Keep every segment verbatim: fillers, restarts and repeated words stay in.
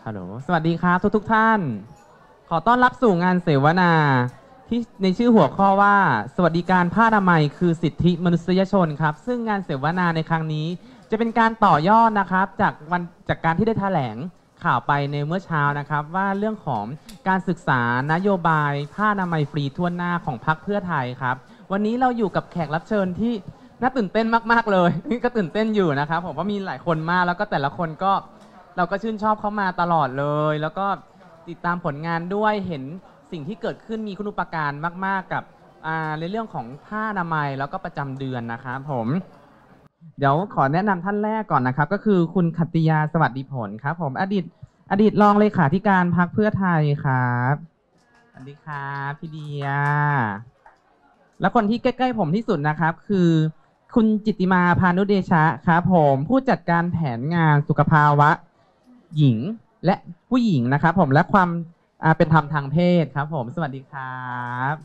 ฮัลโหลสวัสดีครับทุกทุกท่านขอต้อนรับสู่งานเสวนาที่ในชื่อหัวข้อว่าสวัสดิการผ้าอนามัยคือสิทธิมนุษยชนครับซึ่งงานเสวนาในครั้งนี้จะเป็นการต่อยอดนะครับจากวันจากการที่ได้แถลงข่าวไปในเมื่อเช้านะครับว่าเรื่องของการศึกษานโยบายผ้าอนามัยฟรีทั่วหน้าของพรรคเพื่อไทยครับวันนี้เราอยู่กับแขกรับเชิญที่น่าตื่นเต้นมากๆเลยนี่ก็ตื่นเต้นอยู่นะครับผมว่ามีหลายคนมากแล้วก็แต่ละคนก็เราก็ชื่นชอบเขามาตลอดเลยแล้วก็ติดตามผลงานด้วยเห็นสิ่งที่เกิดขึ้นมีคุณูปการมากๆกับในเรื่องของผ้าอนามัยแล้วก็ประจำเดือนนะครับผมเดี๋ยวขอแนะนำท่านแรกก่อนนะครับก็คือคุณขัตติยาสวัสดิผลครับผมอดีตอดีตรองเลขาธิการพรรคเพื่อไทยครับสวัสดีครับพี่เดียแล้วคนที่ใกล้ๆผมที่สุดนะครับคือคุณจิตติมาพานุเดชะครับผมผู้จัดการแผนงานสุขภาวะหญิงและผู้หญิงนะครับผมและความเป็นธรรมทางเพศครับผมสวัสดีครับ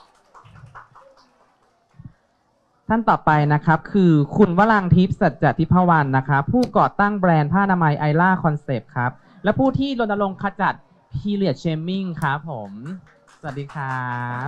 ท่านต่อไปนะครับคือคุณวรังทิพย์สัจจทิพวรรณนะครับผู้ก่อตั้งแบรนด์ผ้าอนามัยไอล่าคอนเซปต์ครับและผู้ที่รณรงค์ขจัด period shaming ครับผมสวัสดีครับ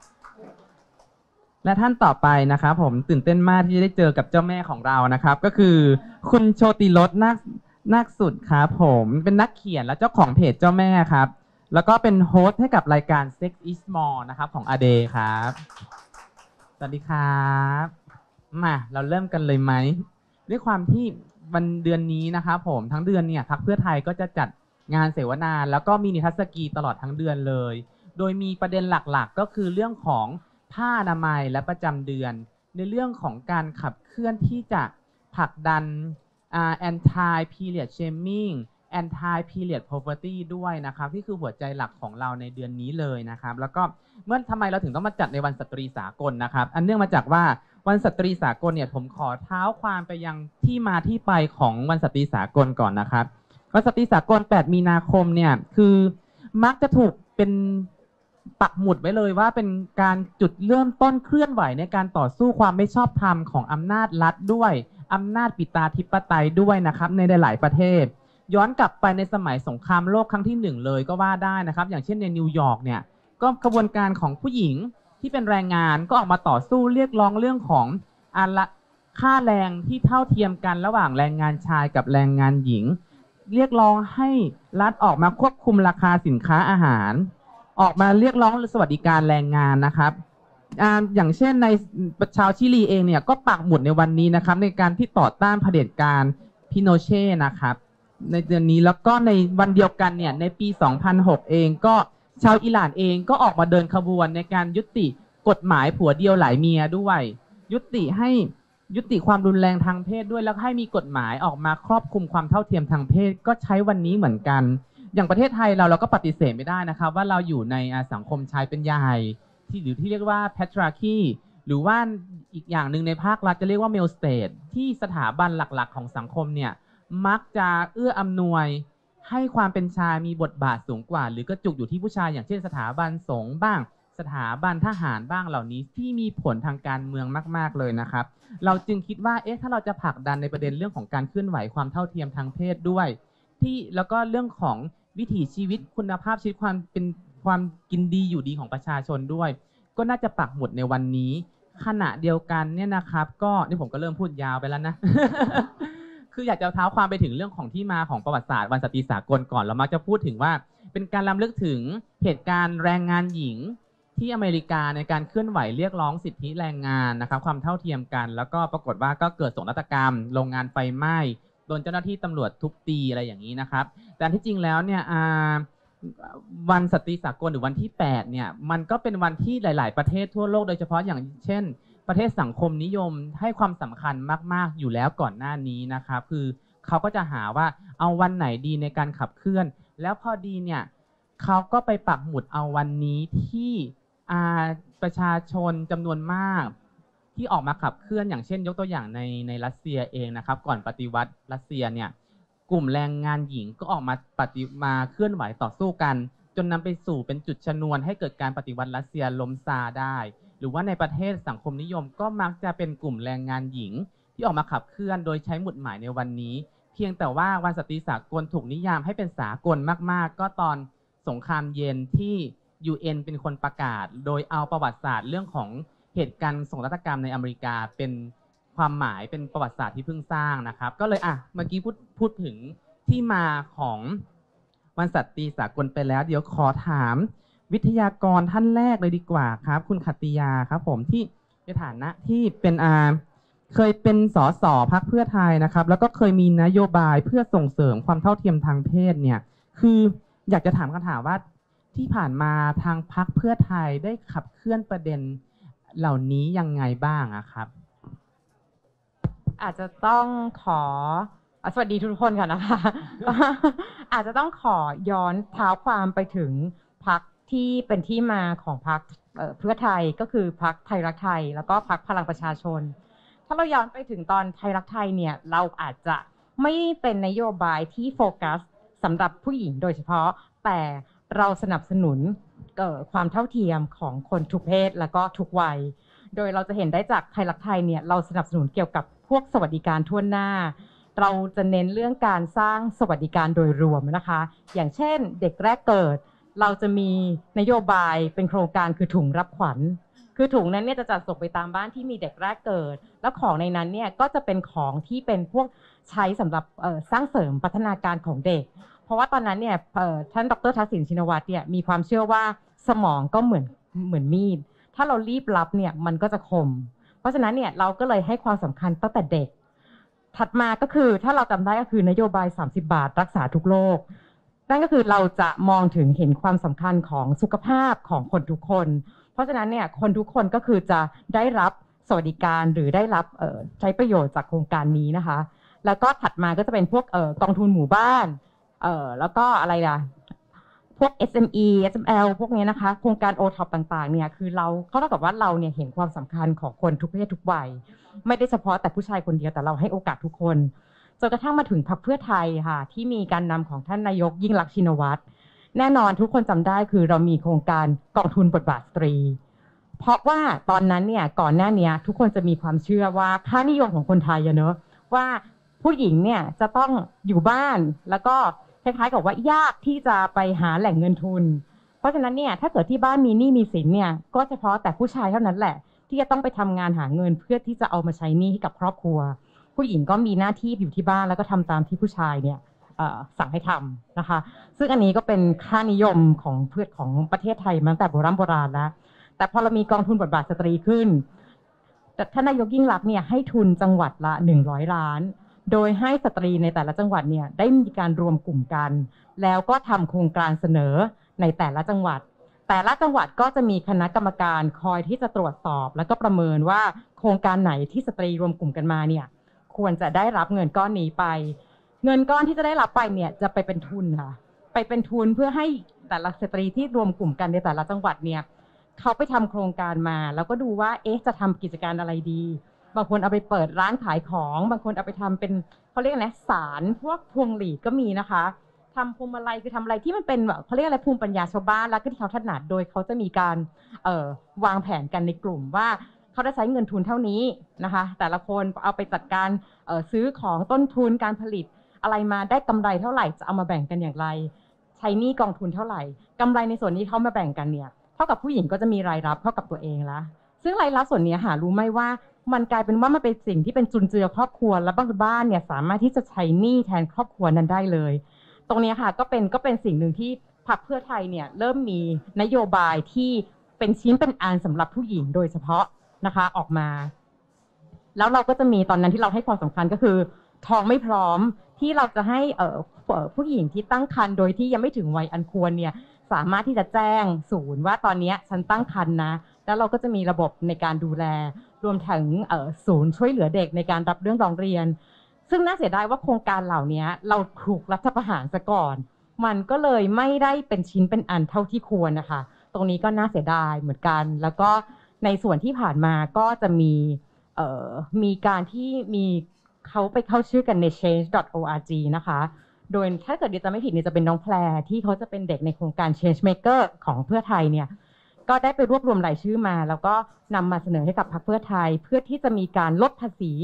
และท่านต่อไปนะครับผมตื่นเต้นมากที่จะได้เจอกับเจ้าแม่ของเรานะครับก็คือคุณโชติรสนาคนาคสุดครับผมเป็นนักเขียนและเจ้าของเพจเจ้าแม่ครับแล้วก็เป็นโฮสต์ให้กับรายการ Sex is More นะครับของ A Day ครับสวัสดีครับมาเราเริ่มกันเลยไหมด้วยความที่วันเดือนนี้นะครับผมทั้งเดือนเนี่ยพรรคเพื่อไทยก็จะจัดงานเสวนาแล้วก็มีนิทรรศกีตลอดทั้งเดือนเลยโดยมีประเด็นหลักๆก็คือเรื่องของผ้าอนามัยและประจำเดือนในเรื่องของการขับเคลื่อนที่จะผลักดันUh, anti period shaming anti period poverty ด้วยนะครับที่คือหัวใจหลักของเราในเดือนนี้เลยนะครับแล้วก็เมื่อทำไมเราถึงต้องมาจัดในวันสตรีสากลนะครับอันเนื่องมาจากว่าวันสตรีสากลเนี่ยผมขอเท้าความไปยังที่มาที่ไปของวันสตรีสากลก่อนนะครับวันสตรีสากลแปดมีนาคมเนี่ยคือมักจะถูกเป็นปักหมุดไว้เลยว่าเป็นการจุดเริ่มต้นเคลื่อนไหวในการต่อสู้ความไม่ชอบธรรมของอำนาจรัฐด้วยอำนาจปิตาธิปไตยด้วยนะครับในหลายประเทศย้อนกลับไปในสมัยสงครามโลกครั้งที่หนึ่งเลยก็ว่าได้นะครับอย่างเช่นในนิวยอร์กเนี่ยก็กระบวนการของผู้หญิงที่เป็นแรงงานก็ออกมาต่อสู้เรียกร้องเรื่องของอาละค่าแรงที่เท่าเทียมกันระหว่างแรงงานชายกับแรงงานหญิงเรียกร้องให้รัฐออกมาควบคุมราคาสินค้าอาหารออกมาเรียกร้องสวัสดิการแรงงานนะครับอย่างเช่นในชาวชิลีเองเนี่ยก็ปักหมุดในวันนี้นะครับในการที่ต่อต้านเผด็จการพิโนเช่นะครับในเดือนนี้แล้วก็ในวันเดียวกันเนี่ยในปีสองพันหกเองก็ชาวอิหร่านเองก็ออกมาเดินขบวนในการยุติกฎหมายผัวเดียวหลายเมียด้วยยุติให้ยุติความรุนแรงทางเพศด้วยแล้วให้มีกฎหมายออกมาครอบคลุมความเท่าเทียมทางเพศก็ใช้วันนี้เหมือนกันอย่างประเทศไทยเราเราก็ปฏิเสธไม่ได้นะครับว่าเราอยู่ในสังคมชายเป็นใหญ่ที่หรือที่เรียกว่า patriarchy หรือว่าอีกอย่างหนึ่งในภาครัฐจะเรียกว่า male state ที่สถาบันหลักๆของสังคมเนี่ยมักจะเอื้ออำนวยให้ความเป็นชายมีบทบาทสูงกว่าหรือกระจุกอยู่ที่ผู้ชายอย่างเช่นสถาบันสงฆ์บ้างสถาบันทหารบ้างเหล่านี้ที่มีผลทางการเมืองมากๆเลยนะครับเราจึงคิดว่าเอ๊ะถ้าเราจะผลักดันในประเด็นเรื่องของการเคลื่อนไหวความเท่าเทียมทางเพศด้วยที่แล้วก็เรื่องของวิถีชีวิตคุณภาพชีวิตความเป็นความกินดีอยู่ดีของประชาชนด้วยก็น่าจะปักหมุดในวันนี้ขณะเดียวกันเนี่ยนะครับก็นี่ผมก็เริ่มพูดยาวไปแล้วนะ คืออยากจะเท้าความไปถึงเรื่องของที่มาของประวัติศาสตร์วันสตรีสากลก่อนเรามักจะพูดถึงว่าเป็นการรำลึกถึงเหตุการณ์แรงงานหญิงที่อเมริกาในการเคลื่อนไหวเรียกร้องสิทธิแรงงานนะครับความเท่าเทียมกันแล้วก็ปรากฏว่าก็เกิดโศกนาฏกรรมโรงงานไฟไหม้โดนเจ้าหน้าที่ตำรวจทุบตีอะไรอย่างนี้นะครับแต่ที่จริงแล้วเนี่ยวันสตรีสากลหรือวันที่แปดเนี่ยมันก็เป็นวันที่หลายๆประเทศทั่วโลกโดยเฉพาะอย่างเช่นประเทศสังคมนิยมให้ความสำคัญมากๆอยู่แล้วก่อนหน้านี้นะครับคือเขาก็จะหาว่าเอาวันไหนดีในการขับเคลื่อนแล้วพอดีเนี่ยเขาก็ไปปักหมุดเอาวันนี้ที่ประชาชนจำนวนมากที่ออกมาขับเคลื่อนอย่างเช่นยกตัวอย่างในในรัสเซียเองนะครับก่อนปฏิวัติรัสเซียเนี่ยกลุ่มแรงงานหญิงก็ออกมาปฏิมาเคลื่อนไหวต่อสู้กันจนนำไปสู่เป็นจุดชนวนให้เกิดการปฏิวัติรัสเซียล้มซาได้หรือว่าในประเทศสังคมนิยมก็มักจะเป็นกลุ่มแรงงานหญิงที่ออกมาขับเคลื่อนโดยใช้หมุดหมายในวันนี้พียงแต่ว่าวันสตรีสากลถูกนิยามให้เป็นสากลมากๆก็ตอนสงครามเย็นที่ ยู เอ็น เป็นคนประกาศโดยเอาประวัติศาสตร์เรื่องของเหตุการณ์สงครามกรรมในอเมริกาเป็นความหมายเป็นประวัติศาสตร์ที่เพิ่งสร้างนะครับก็เลยอ่ะเมื่อกี้พูดพูดถึงที่มาของวันสตรีสากลไปแล้วเดี๋ยวขอถามวิทยากรท่านแรกเลยดีกว่าครับคุณขัตติยาครับผมที่ในฐานะที่เป็นอาเคยเป็นสสพรรคเพื่อไทยนะครับแล้วก็เคยมีนโยบายเพื่อส่งเสริมความเท่าเทียมทางเพศเนี่ยคืออยากจะถามคำถามว่าที่ผ่านมาทางพรรคเพื่อไทยได้ขับเคลื่อนประเด็นเหล่านี้ยังไงบ้างอะครับอาจจะต้องขอสวัสดีทุกคนก่อนนะคะ อาจจะต้องขอย้อนเท้าความไปถึงพรรคที่เป็นที่มาของพรรคเพื่อไทยก็คือพรรคไทยรักไทยแล้วก็พรรคพลังประชาชนถ้าเราย้อนไปถึงตอนไทยรักไทยเนี่ยเราอาจจะไม่เป็นนโยบายที่โฟกัสสำหรับผู้หญิงโดยเฉพาะแต่เราสนับสนุนความเท่าเทียมของคนทุกเพศและก็ทุกวัยโดยเราจะเห็นได้จากไทยรักไทยเนี่ยเราสนับสนุนเกี่ยวกับพวกสวัสดิการทั่วหน้าเราจะเน้นเรื่องการสร้างสวัสดิการโดยรวมนะคะอย่างเช่นเด็กแรกเกิดเราจะมีนโยบายเป็นโครงการคือถุงรับขวัญคือถุงนั้นเนี่ยจะจัดส่งไปตามบ้านที่มีเด็กแรกเกิดแล้วของในนั้นเนี่ยก็จะเป็นของที่เป็นพวกใช้สำหรับสร้างเสริมพัฒนาการของเด็กเพราะว่าตอนนั้นเนี่ยท่านดร.ทักษิณชินวัตรเนี่ยมีความเชื่อว่าสมองก็เหมือนเหมือนมีดถ้าเรารีบรับเนี่ยมันก็จะคมเพราะฉะนั้นเนี่ยเราก็เลยให้ความสำคัญตั้งแต่เด็กถัดมาก็คือถ้าเราจำได้ก็คือนโยบายสามสิบบาทรักษาทุกโรคนั่นก็คือเราจะมองถึงเห็นความสำคัญของสุขภาพของคนทุกคนเพราะฉะนั้นเนี่ยคนทุกคนก็คือจะได้รับสวัสดิการหรือได้รับใช้ประโยชน์จากโครงการนี้นะคะแล้วก็ถัดมาก็จะเป็นพวกกองทุนหมู่บ้านแล้วก็อะไรล่ะพวก เอส เอ็ม อี เอส เอ็ม แอล พวกนี้นะคะโครงการ โอ ท็อป ต่างๆเนี่ยคือเราเขาเท่ากับว่าเราเนี่ยเห็นความสำคัญของคนทุกเพศทุกวัยไม่ได้เฉพาะแต่ผู้ชายคนเดียวแต่เราให้โอกาสทุกคนจนกระทั่งมาถึงพรรคเพื่อไทยค่ะที่มีการนำของท่านนายกยิ่งลักษณ์ชินวัตรแน่นอนทุกคนจำได้คือเรามีโครงการกองทุนบทบาทสตรีเพราะว่าตอนนั้นเนี่ยก่อนหน้านี้ทุกคนจะมีความเชื่อว่าค่านิยมของคนไทยเนอะว่าผู้หญิงเนี่ยจะต้องอยู่บ้านแล้วก็คล้ายๆกับว่ายากที่จะไปหาแหล่งเงินทุนเพราะฉะนั้นเนี่ยถ้าเกิดที่บ้านมีหนี้มีสินเนี่ยก็เฉพาะแต่ผู้ชายเท่านั้นแหละที่จะต้องไปทำงานหาเงินเพื่อที่จะเอามาใช้หนี้ให้กับครอบครัวผู้หญิงก็มีหน้าที่อยู่ที่บ้านแล้วก็ทำตามที่ผู้ชายเนี่ยสั่งให้ทำนะคะซึ่งอันนี้ก็เป็นค่านิยมของเพื่อของประเทศไทยมาตั้งแต่โบราณโบราณแล้วแต่พอเรามีกองทุนบทบาทสตรีขึ้นแต่ท่านนายกยิ่งลักษณ์เนี่ยให้ทุนจังหวัดละหนึ่งร้อยล้านโดยให้สตรีในแต่ละจังหวัดเนี่ยได้มีการรวมกลุ่มกันแล้วก็ทำโครงการเสนอในแต่ละจังหวัดแต่ละจังหวัดก็จะมีคณะกรรมการคอยที่จะตรวจสอบแล้วก็ประเมินว่าโครงการไหนที่สตรีรวมกลุ่มกันมาเนี่ยควรจะได้รับเงินก้อนนี้ไปเงินก้อนที่จะได้รับไปเนี่ยจะไปเป็นทุนค่ะไปเป็นทุนเพื่อให้แต่ละสตรีที่รวมกลุ่มกันในแต่ละจังหวัดเนี่ยเขาไปทำโครงการมาแล้วก็ดูว่าเอ๊ะจะทำกิจการอะไรดีบางคนเอาไปเปิดร้านขายของบางคนเอาไปทำเป็นเขาเรียกนะศาลพวกพวงหลีดก็มีนะคะทำพวงมาลัยคือทำอะไรที่มันเป็นแบบเขาเรียกอะไรภูมิปัญญาชาวบ้านแล้วก็ที่เขาถนัดโดยเขาจะมีการเอ่อวางแผนกันในกลุ่มว่าเขาได้ใช้เงินทุนเท่านี้นะคะแต่ละคนเอาไปจัดการเอ่อซื้อของต้นทุนการผลิตอะไรมาได้กำไรเท่าไหร่จะเอามาแบ่งกันอย่างไรใช้หนี้กองทุนเท่าไหร่กำไรในส่วนนี้เขามาแบ่งกันเนี่ยเท่ากับผู้หญิงก็จะมีรายรับเท่ากับตัวเองละซึ่งรายรับส่วนนี้หารู้ไหมว่ามันกลายเป็นว่ามันเป็นสิ่งที่เป็นจุนเจือครอบครัวและบางบ้านเนี่ยสามารถที่จะใช้หนี้แทนครอบครัวนั้นได้เลยตรงนี้ค่ะก็เป็นก็เป็นสิ่งหนึ่งที่พรรคเพื่อไทยเนี่ยเริ่มมีนโยบายที่เป็นชิ้นเป็นอันสำหรับผู้หญิงโดยเฉพาะนะคะออกมาแล้วเราก็จะมีตอนนั้นที่เราให้ความสำคัญก็คือท้องไม่พร้อมที่เราจะให้เอ่อผู้หญิงที่ตั้งครรภ์โดยที่ยังไม่ถึงวัยอันควรเนี่ยสามารถที่จะแจ้งศูนย์ว่าตอนนี้ฉันตั้งครรภ์นะแล้วเราก็จะมีระบบในการดูแลรวมถึงศูนย์ช่วยเหลือเด็กในการรับเรื่องร้องเรียนซึ่งน่าเสียดายว่าโครงการเหล่านี้เราถูกรัฐประหารซะก่อนมันก็เลยไม่ได้เป็นชิ้นเป็นอันเท่าที่ควรนะคะตรงนี้ก็น่าเสียดายเหมือนกันแล้วก็ในส่วนที่ผ่านมาก็จะมีมีการที่มีเขาไปเข้าชื่อกันใน เชนจ์ ดอท โอ อาร์ จี นะคะโดยถ้าเกิดดิฉันไม่ผิดนี่จะเป็นน้องแพรที่เขาจะเป็นเด็กในโครงการ Change Maker ของเพื่อไทยเนี่ยก็ได้ไปรวบรวมรายชื่อมาแล้วก็นำมาเสนอให้กับพรรคเพื่อไทยเพื่อที่จะมีการลดภาษี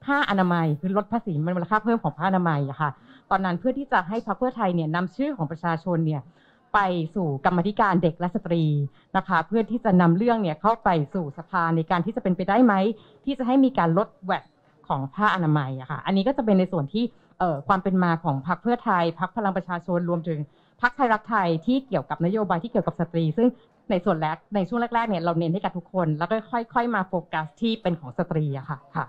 ผ้าอนามัยคือลดภาษีมูลค่าเพิ่มของผ้าอนามัยอะค่ะตอนนั้นเพื่อที่จะให้พรรคเพื่อไทยเนี่ยนำชื่อของประชาชนเนี่ยไปสู่กรรมาธิการเด็กและสตรีนะคะเพื่อที่จะนำเรื่องเนี่ยเข้าไปสู่สภาในการที่จะเป็นไปได้ไหมที่จะให้มีการลดแวตของผ้าอนามัยอะค่ะอันนี้ก็จะเป็นในส่วนที่เอ่อความเป็นมาของพรรคเพื่อไทยพรรคพลังประชาชนรวมถึงพรรคไทยรักไทยที่เกี่ยวกับนโยบายที่เกี่ยวกับสตรีซึ่งในส่วนแรกในช่วงแรกๆเนี่ยเราเน้นให้กับทุกคนแล้วก็ค่อยๆมาโฟกัสที่เป็นของสตรีอะค่ะค่ะ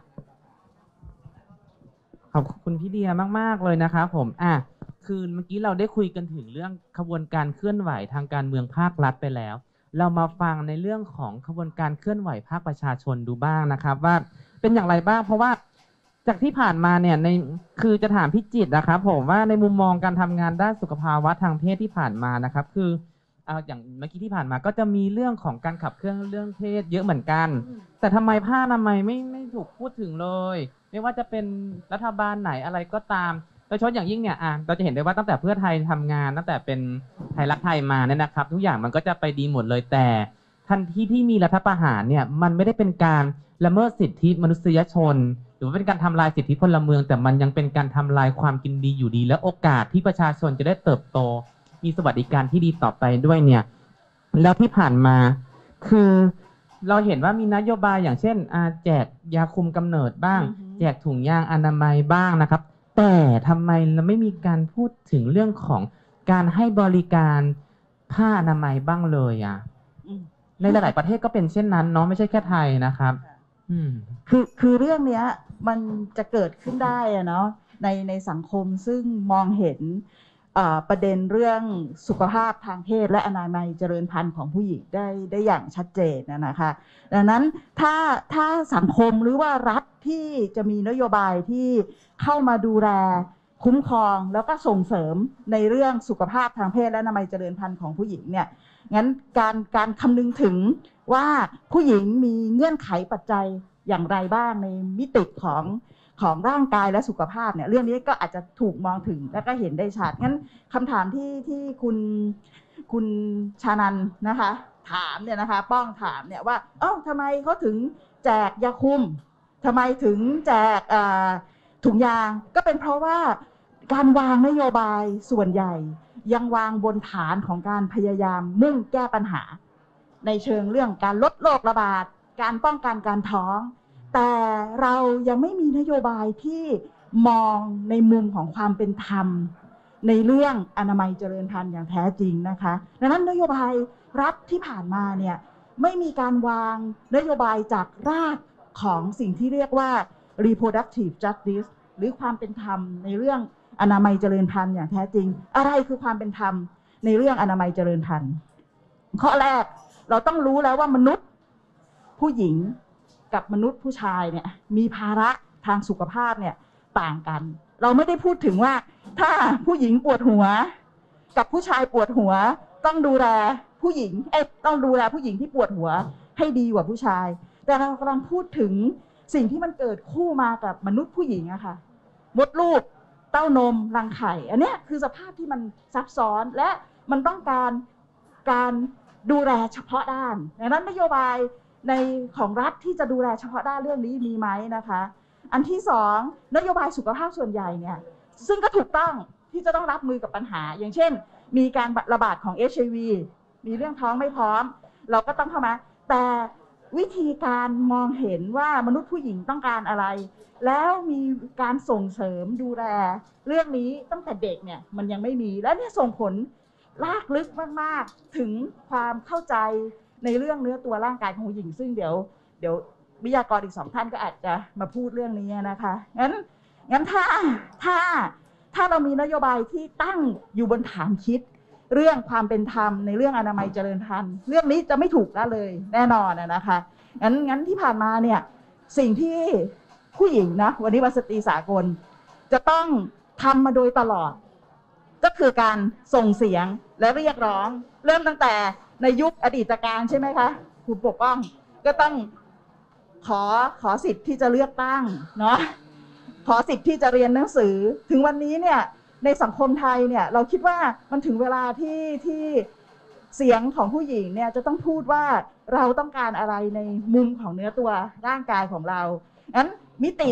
ขอบคุณพี่เดียมากๆเลยนะครับผมอ่ะคือเมื่อกี้เราได้คุยกันถึงเรื่องขบวนการเคลื่อนไหวทางการเมืองภาครัฐไปแล้วเรามาฟังในเรื่องของขบวนการเคลื่อนไหวภาคประชาชนดูบ้างนะครับว่าเป็นอย่างไรบ้างเพราะว่าจากที่ผ่านมาเนี่ยในคือจะถามพี่จิตนะครับผมว่าในมุมมองการทำงานด้านสุขภาวะทางเพศที่ผ่านมานะครับคือเอาอย่างเมื่อกี้ที่ผ่านมาก็จะมีเรื่องของการขับเคลื่อนเรื่องเพศเยอะเหมือนกันแต่ทำไมผ้าอนามัยไม่ไม่ถูกพูดถึงเลยไม่ว่าจะเป็นรัฐบาลไหนอะไรก็ตามโดยเฉพาะอย่างยิ่งเนี่ยอ่ะเราจะเห็นได้ว่าตั้งแต่เพื่อไทยทำงานตั้งแต่เป็นไทยรักไทยมาเนี่ยนะครับทุกอย่างมันก็จะไปดีหมดเลยแต่ทันทีที่มีรัฐประหารเนี่ยมันไม่ได้เป็นการละเมิดสิทธิมนุษยชนหรือว่าเป็นการทำลายสิทธิพลเมืองแต่มันยังเป็นการทำลายความกินดีอยู่ดีและโอกาสที่ประชาชนจะได้เติบโตมีสวัสดิการที่ดีต่อไปด้วยเนี่ยแล้วที่ผ่านมาคือเราเห็นว่ามีนโยบายอย่างเช่นแจกยาคุมกำเนิดบ้างแจกถุงยางอนามัยบ้างนะครับแต่ทำไมเราไม่มีการพูดถึงเรื่องของการให้บริการผ้าอนามัยบ้างเลยอ่ะในหลายๆประเทศก็เป็นเช่นนั้นเนาะไม่ใช่แค่ไทยนะครับอืมคือคือเรื่องเนี้ยมันจะเกิดขึ้นได้อะเนาะในในสังคมซึ่งมองเห็นประเด็นเรื่องสุขภาพทางเพศและอนามัยเจริญพันธุ์ของผู้หญิงได้ได้อย่างชัดเจนนะคะดังนั้นถ้าถ้าสังคมหรือว่ารัฐที่จะมีนโยบายที่เข้ามาดูแลคุ้มครองแล้วก็ส่งเสริมในเรื่องสุขภาพทางเพศและอนามัยเจริญพันธุ์ของผู้หญิงเนี่ยงั้นการการคำนึงถึงว่าผู้หญิงมีเงื่อนไขปัจจัยอย่างไรบ้างในมิติของของร่างกายและสุขภาพเนี่ยเรื่องนี้ก็อาจจะถูกมองถึงและก็เห็นได้ชัดงั้นคำถามที่ที่คุณคุณชานันนะคะถามเนี่ยนะคะป้องถามเนี่ยว่าเอ้าทำไมเขาถึงแจกยาคุมทำไมถึงแจกถุงยางก็เป็นเพราะว่าการวางนโยบายส่วนใหญ่ยังวางบนฐานของการพยายามมุ่งแก้ปัญหาในเชิงเรื่องการลดโรคระบาดการป้องกันการท้องแต่เรายังไม่มีนโยบายที่มองในมุมของความเป็นธรรมในเรื่องอนามัยเจริญพันธุ์อย่างแท้จริงนะคะดังนั้นนโยบายรัฐที่ผ่านมาเนี่ยไม่มีการวางนโยบายจากรากของสิ่งที่เรียกว่า reproductive justice หรือความเป็นธรรมในเรื่องอนามัยเจริญพันธุ์อย่างแท้จริงอะไรคือความเป็นธรรมในเรื่องอนามัยเจริญพันธุ์ข้อแรกเราต้องรู้แล้วว่ามนุษย์ผู้หญิงกับมนุษย์ผู้ชายเนี่ยมีภาระทางสุขภาพเนี่ยต่างกันเราไม่ได้พูดถึงว่าถ้าผู้หญิงปวดหัวกับผู้ชายปวดหัวต้องดูแลผู้หญิงเอ๊ะต้องดูแลผู้หญิงที่ปวดหัวให้ดีกว่าผู้ชายแต่เรากำลังพูดถึงสิ่งที่มันเกิดคู่มากับมนุษย์ผู้หญิงอะค่ะมดลูกเต้านมรังไข่อันนี้คือสภาพที่มันซับซ้อนและมันต้องการการดูแลเฉพาะด้านดังนั้นนโยบายในของรัฐที่จะดูแลเฉพาะด้านเรื่องนี้มีไหมนะคะอันที่สองนโยบายสุขภาพส่วนใหญ่เนี่ยซึ่งก็ถูกต้องที่จะต้องรับมือกับปัญหาอย่างเช่นมีการระบาดของ เอช ไอ วี มีเรื่องท้องไม่พร้อมเราก็ต้องเข้ามาแต่วิธีการมองเห็นว่ามนุษย์ผู้หญิงต้องการอะไรแล้วมีการส่งเสริมดูแลเรื่องนี้ตั้งแต่เด็กเนี่ยมันยังไม่มีและเนี่ยส่งผลลากลึกมากๆถึงความเข้าใจในเรื่องเนื้อตัวร่างกายของผู้หญิงซึ่งเดี๋ยวเดี๋ยววิทยากรอีกสองท่านก็อาจจะมาพูดเรื่องนี้นะคะงั้นงั้นถ้าถ้าถ้าเรามีนโยบายที่ตั้งอยู่บนฐานคิดเรื่องความเป็นธรรมในเรื่องอนามัยเจริญพันธุ์เรื่องนี้จะไม่ถูกละเลยแน่นอนนะคะงั้นงั้นที่ผ่านมาเนี่ยสิ่งที่ผู้หญิงนะวันนี้วันสตรีสากลจะต้องทำมาโดยตลอดก็คือการส่งเสียงและเรียกร้องเริ่มตั้งแต่ในยุคอดีตการใช่ไหมคะคุณปกป้องก็ต้องขอขอสิทธิ์ที่จะเลือกตั้งเนาะขอสิทธิ์ที่จะเรียนหนังสือถึงวันนี้เนี่ยในสังคมไทยเนี่ยเราคิดว่ามันถึงเวลาที่ที่เสียงของผู้หญิงเนี่ยจะต้องพูดว่าเราต้องการอะไรในมุมของเนื้อตัวร่างกายของเรางั้นมิติ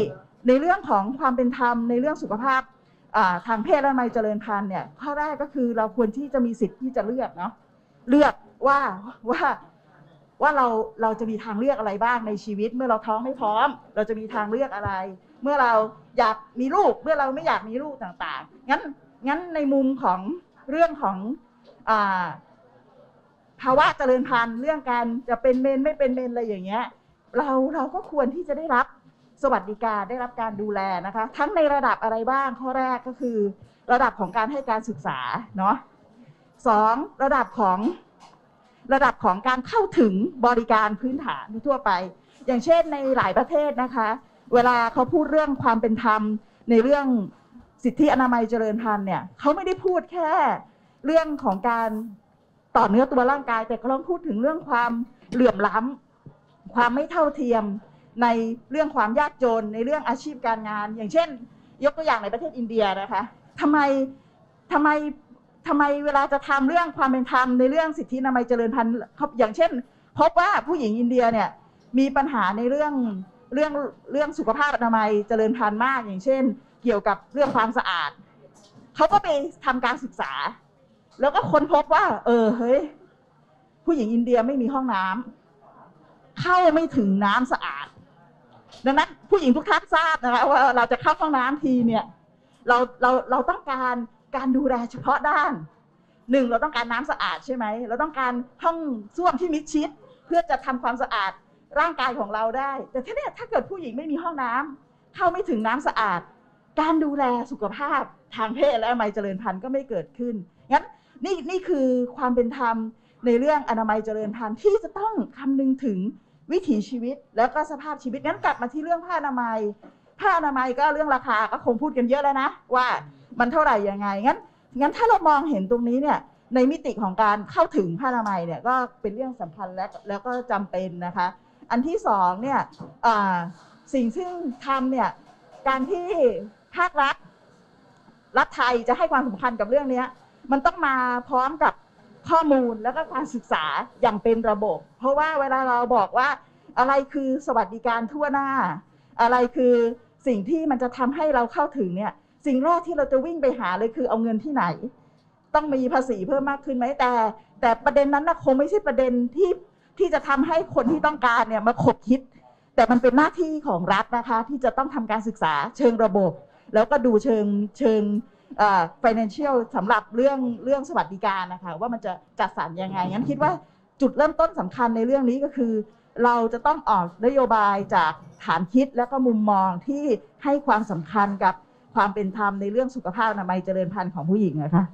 ในเรื่องของความเป็นธรรมในเรื่องสุขภาพทางเพศและอนามัยเจริญพันธุ์เนี่ยข้อแรกก็คือเราควรที่จะมีสิทธิ์ที่จะเลือกเนาะเลือกว่าว่าว่าเราเราจะมีทางเลือกอะไรบ้างในชีวิตเมื่อเราท้องไม่พร้อมเราจะมีทางเลือกอะไรเมื่อเราอยากมีลูกเมื่อเราไม่อยากมีลูกต่างๆงั้นงั้นในมุมของเรื่องของอ่าภาวะเจริญพันธุ์เรื่องการจะเป็นเมนไม่เป็นเมนอะไรอย่างเงี้ยเราเราก็ควรที่จะได้รับสวัสดิการได้รับการดูแลนะคะทั้งในระดับอะไรบ้างข้อแรกก็คือระดับของการให้การศึกษาเนาะสองระดับของระดับของการเข้าถึงบริการพื้นฐานทั่วไปอย่างเช่นในหลายประเทศนะคะเวลาเขาพูดเรื่องความเป็นธรรมในเรื่องสิทธิอนามัยเจริญพันธุ์เนี่ยเขาไม่ได้พูดแค่เรื่องของการต่อเนื้อตัวร่างกายแต่เขาต้องพูดถึงเรื่องความเหลื่อมล้ำความไม่เท่าเทียมในเรื่องความยากจนในเรื่องอาชีพการงานอย่างเช่นยกตัวอย่างในประเทศอินเดียนะคะทำไมทำไมทำไมเวลาจะทำเรื่องความเป็นธรรมในเรื่องสิทธิอนามัยเจริญพันธุ์อย่างเช่นพบว่าผู้หญิงอินเดียเนี่ยมีปัญหาในเรื่องเรื่องเรื่องสุขภาพอนามัยเจริญพันธุ์มากอย่างเช่นเกี่ยวกับเรื่องความสะอาดเขาก็ไปทำการศึกษาแล้วก็ค้นพบว่าเออเฮ้ยผู้หญิงอินเดียไม่มีห้องน้ำเข้าไม่ถึงน้ำสะอาดดังนั้นผู้หญิงทุกท่านทราบนะคะว่าเราจะเข้าห้องน้ำทีเนี่ยเราเราเราต้องการการดูแลเฉพาะด้านหนึ่งเราต้องการน้ำสะอาดใช่ไหมเราต้องการห้องส้วมที่มิดชิดเพื่อจะทำความสะอาดร่างกายของเราได้แต่ถ้าเนี่ยถ้าเกิดผู้หญิงไม่มีห้องน้ำเข้าไม่ถึงน้ำสะอาดการดูแลสุขภาพทางเพศและอนามัยเจริญพันธุ์ก็ไม่เกิดขึ้นงั้นนี่นี่คือความเป็นธรรมในเรื่องอนามัยเจริญพันธุ์ที่จะต้องคำนึงถึงวิถีชีวิตแล้วก็สภาพชีวิตงั้นกลับมาที่เรื่องผ้าอนามัยผ้าอนามัยก็เรื่องราคาก็คงพูดกันเยอะแล้วนะว่ามันเท่าไหร่ยังไงงั้นงั้นถ้าเรามองเห็นตรงนี้เนี่ยในมิติของการเข้าถึงผ้าอนามัยเนี่ยก็เป็นเรื่องสำคัญและแล้วก็จำเป็นนะคะอันที่สองเนี่ยสิ่งซึ่งทำเนี่ยการที่ภาครัฐรัฐไทยจะให้ความสำคัญกับเรื่องนี้มันต้องมาพร้อมกับข้อมูลแล้วก็การศึกษาอย่างเป็นระบบเพราะว่าเวลาเราบอกว่าอะไรคือสวัสดิการทั่วหน้าอะไรคือสิ่งที่มันจะทำให้เราเข้าถึงเนี่ยสิ่งแรกที่เราจะวิ่งไปหาเลยคือเอาเงินที่ไหนต้องมีภาษีเพิ่มมากขึ้นไหมแต่แต่ประเด็นนั้นนะคงไม่ใช่ประเด็นที่ที่จะทำให้คนที่ต้องการเนี่ยมาขบคิดแต่มันเป็นหน้าที่ของรัฐนะคะที่จะต้องทำการศึกษาเชิงระบบแล้วก็ดูเชิงเชิงอ่า financial สำหรับเรื่องเรื่องสวัสดิการนะคะว่ามันจะจัดสรรยังไงงั้นคิดว่าจุดเริ่มต้นสำคัญในเรื่องนี้ก็คือเราจะต้องออกนโยบายจากฐานคิดและก็มุมมองที่ให้ความสำคัญกับความเป็นธรรมในเรื่องสุขภาพอนามัยเจริญพันธุ์ของผู้หญิงนะคะ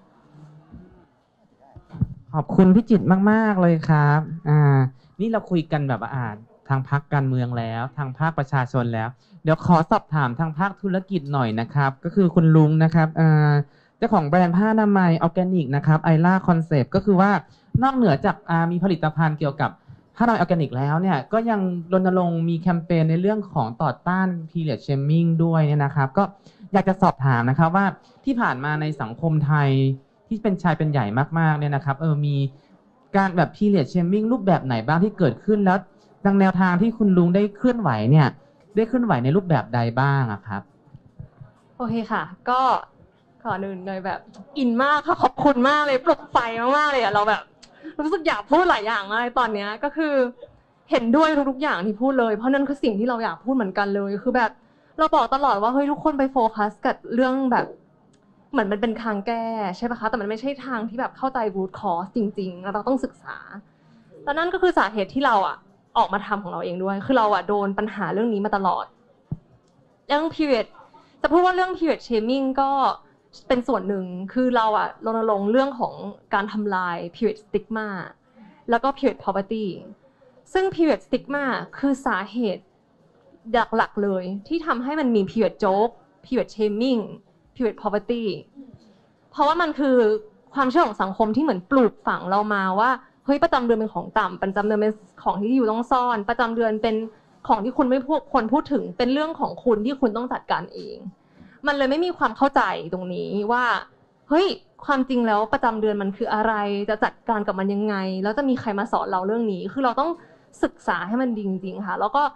ขอบคุณพี่จิตมากๆเลยครับอ่านี่เราคุยกันแบบอ่าทางพรรคการเมืองแล้วทางภาคประชาชนแล้วเดี๋ยวขอสอบถามทางภาคธุรกิจหน่อยนะครับก็คือคุณลุงนะครับอ่าเจ้าของแบรนด์ผ้าอนามัยออร์แกนิกนะครับไอล่าคอนเซปต์ก็คือว่านอกเหนือจากอ่ามีผลิตภัณฑ์เกี่ยวกับผ้าอนามัยออร์แกนิกแล้วเนี่ยก็ยังรณรงค์มีแคมเปญในเรื่องของต่อต้าน period shaming ด้วยเนี่ยนะครับก็อยากจะสอบถามนะครับว่าที่ผ่านมาในสังคมไทยที่เป็นชายเป็นใหญ่มากๆเนี่ยนะครับเออมีการแบบ period shaming รูปแบบไหนบ้างที่เกิดขึ้นแล้วดังแนวทางที่คุณลุงได้เคลื่อนไหวเนี่ยได้เคลื่อนไหวในรูปแบบใดบ้างอะครับโอเคค่ะก็ก่อนอื่นเลยแบบอินมากค่ะขอบคุณมากเลยปลุกไฟมากๆเลยอะเราแบบรู้สึกอยากพูดหลายอย่างมากตอนนี้ก็คือเห็นด้วยทุกๆอย่างที่พูดเลยเพราะนั่นคือสิ่งที่เราอยากพูดเหมือนกันเลยคือแบบเราบอกตลอดว่าเฮ้ยทุกคนไปโฟกัสกับเรื่องแบบเหมือนมันเป็นทางแก้ใช่ปะคะแต่มันไม่ใช่ทางที่แบบเข้าใจ root cause จริงๆเราต้องศึกษาแล้วนั่นก็คือสาเหตุที่เราอะออกมาทำของเราเองด้วยคือเราอะโดนปัญหาเรื่องนี้มาตลอดเรื่อง period จะพูดว่าเรื่อง period shaming ก็เป็นส่วนหนึ่งคือเราอะรณรงค์เรื่องของการทำลาย period stigma แล้วก็ period poverty ซึ่ง period stigma คือสาเหตุหลักๆเลยที่ทำให้มันมี period joke period shaming period poverty เพราะว่ามันคือความเชื่อของสังคมที่เหมือนปลูกฝังเรามาว่าเฮ้ยประจำเดือนเป็นของต่ำประจำเดือนเป็นของที่อยู่ต้องซ่อนประจำเดือนเป็นของที่คุณไม่พูดควรพูดถึงเป็นเรื่องของคุณที่คุณต้องจัดการเองมันเลยไม่มีความเข้าใจตรงนี้ว่าเฮ้ยความจริงแล้วประจำเดือนมันคืออะไรจะจัดการกับมันยังไงแล้วจะมีใครมาสอนเราเรื่องนี้คือเราต้องศึกษาให้มันดีจริงๆค่ะแล้วก็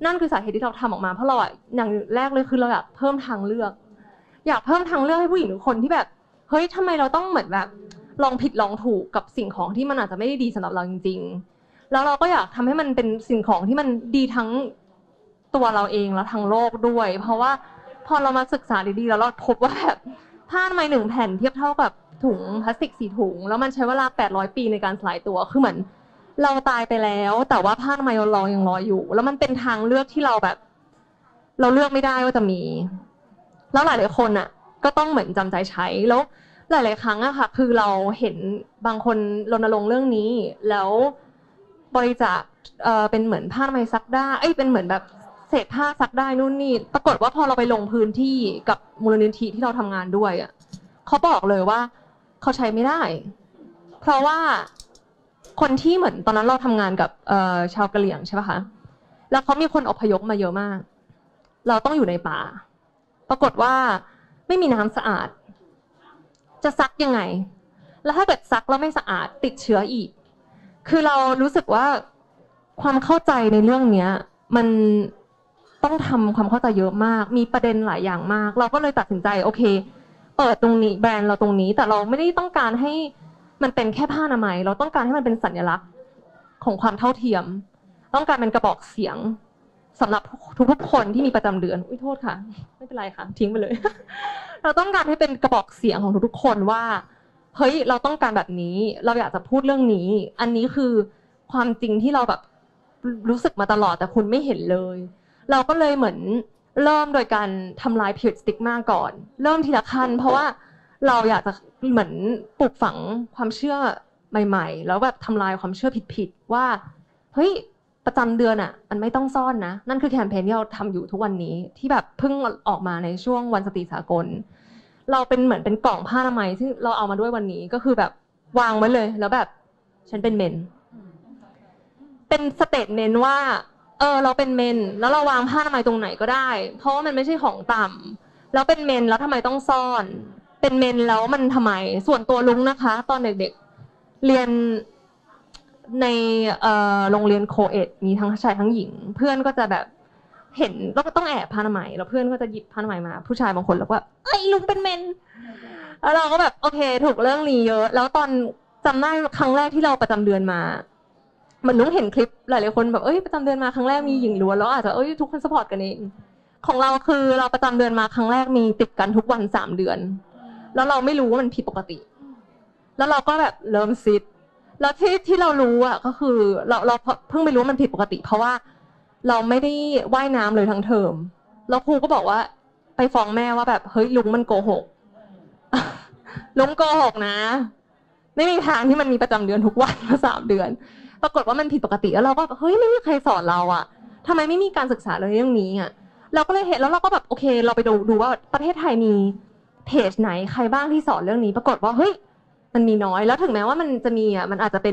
นั่นคือสาเหตุที่เราทำออกมาเพราะเราอะอย่างแรกเลยคือเราอยากเพิ่มทางเลือกอยากเพิ่มทางเลือกให้ผู้หญิงทุกคนที่แบบเฮ้ยทำไมเราต้องเหมือนแบบลองผิดลองถูกกับสิ่งของที่มันอาจจะไม่ได้ดีสำหรับเราจริงๆแล้วเราก็อยากทำให้มันเป็นสิ่งของที่มันดีทั้งตัวเราเองและทั้งโลกด้วยเพราะว่าพอเรามาศึกษาดีๆแล้วเราพบว่าแบบผ้าอนามัยหนึ่งแผ่นเทียบเท่ากับถุงพลาสติกสี่ถุงแล้วมันใช้เวลาแปดร้อยปีในการสลายตัวคือเหมือนเราตายไปแล้วแต่ว่าผ้าอนามัยเรายังรออยู่แล้วมันเป็นทางเลือกที่เราแบบเราเลือกไม่ได้ว่าจะมีแล้วหลายๆคนอ่ะก็ต้องเหมือนจำใจใช้แล้วหลายๆครั้งอะค่ะคือเราเห็นบางคนรณรงค์เรื่องนี้แล้วบริจาคเอ่อเป็นเหมือนผ้าอนามัยซักได้เอ้ยเป็นเหมือนแบบเศษผ้าซักได้นู่นนี่ปรากฏว่าพอเราไปลงพื้นที่กับมูลนิธิที่เราทำงานด้วยอะเขาบอกเลยว่าเขาใช้ไม่ได้เพราะว่าคนที่เหมือนตอนนั้นเราทำงานกับเอ่อชาวกะเหรี่ยงใช่ป่ะคะแล้วเขามีคนอพยพมาเยอะมากเราต้องอยู่ในป่าปรากฏว่าไม่มีน้ำสะอาดจะซักยังไงแล้วถ้าเกิดซักแล้วไม่สะอาดติดเชื้ออีกคือเรารู้สึกว่าความเข้าใจในเรื่องเนี้ยมันต้องทำความเข้าใจเยอะมากมีประเด็นหลายอย่างมากเราก็เลยตัดสินใจโอเคเปิดตรงนี้แบรนด์เราตรงนี้แต่เราไม่ได้ต้องการให้มันเป็นแค่ผ้าอนามัยเราต้องการให้มันเป็นสัญลักษณ์ของความเท่าเทียมต้องการเป็นกระบอกเสียงสำหรับทุกๆคนที่มีประจำเดือนอุ้ยโทษค่ะไม่เป็นไรค่ะทิ้งไปเลย เราต้องการให้เป็นกระบอกเสียงของทุกๆคนว่าเฮ้ยเราต้องการแบบนี้เราอยากจะพูดเรื่องนี้อันนี้คือความจริงที่เราแบบรู้สึกมาตลอดแต่คุณไม่เห็นเลยเราก็เลยเหมือนเริ่มโดยการทำลายพิษสติ๊กมาก่อนเริ่มทีละขั้นเพราะว่าเราอยากจะเหมือนปลูกฝังความเชื่อใหม่ๆแล้วแบบทำลายความเชื่อผิดๆว่าเฮ้ยประจำเดือนอ่ะมันไม่ต้องซ่อนนะนั่นคือแคมเปญที่เราทำอยู่ทุกวันนี้ที่แบบเพิ่งออกมาในช่วงวันสตรีสากลเราเป็นเหมือนเป็นกล่องผ้าอนามัยที่เราเอามาด้วยวันนี้ก็คือแบบวางไว้เลยแล้วแบบฉันเป็นเมนเป็นสเตทเมนต์ว่าเออเราเป็นเมนแล้วเราวางผ้าอนามัยตรงไหนก็ได้เพราะว่ามันไม่ใช่ของต่ำแล้วเป็นเมนแล้วทำไมต้องซ่อนเป็นเมนแล้วมันทำไมส่วนตัวลุงนะคะตอนเด็กๆเรียนในโรงเรียนโคเอ็ดมีทั้งชายทั้งหญิงเพื่อนก็จะแบบเห็นแล้วก็ต้องแอบผ้าอนามัยแล้วเพื่อนก็จะหยิบผ้าอนามัยมาผู้ชายบางคนแล้วก็เอ้ยลุงเป็นเมนแล้วเราก็แบบโอเคถูกเรื่องนี้เยอะแล้วตอนจำได้ครั้งแรกที่เราประจำเดือนมาเหมือนลุงเห็นคลิปหลายๆคนแบบเอ้ยประจำเดือนมาครั้งแรกมีหญิงล้วนแล้วอาจจะเอ้ยทุกคนซัพพอร์ตกันเองของเราคือเราประจำเดือนมาครั้งแรกมีติดกันทุกวันสามเดือนแล้วเราไม่รู้ว่ามันผิดปกติแล้วเราก็แบบเริ่มซิดแล้วที่ที่เรารู้อ่ะก็คือเราเราเพิ่งไปรู้ว่ามันผิดปกติเพราะว่าเราไม่ได้ว่ายน้ำเลยทั้งเทอมแล้วครูก็บอกว่าไปฟ้องแม่ว่าแบบเฮ้ยลุงมันโกหก ลุงโกหกนะไม่มีทางที่มันมีประจำเดือนทุกวันมาสามเดือนปรากฏว่ามันผิดปกติแล้วเราก็เฮ้ยไม่มีใครสอนเราอ่ะทำไมไม่มีการศึกษาเรื่องนี้อ่ะเราก็เลยเห็นแล้วเราก็แบบโอเคเราไปดูดูว่าประเทศไทยมีเพจไหนใครบ้างที่สอนเรื่องนี้ปรากฏว่าเฮ้ยมันมีน้อยแล้วถึงแม้ว่ามันจะมีอ่ะมันอาจจะเป็น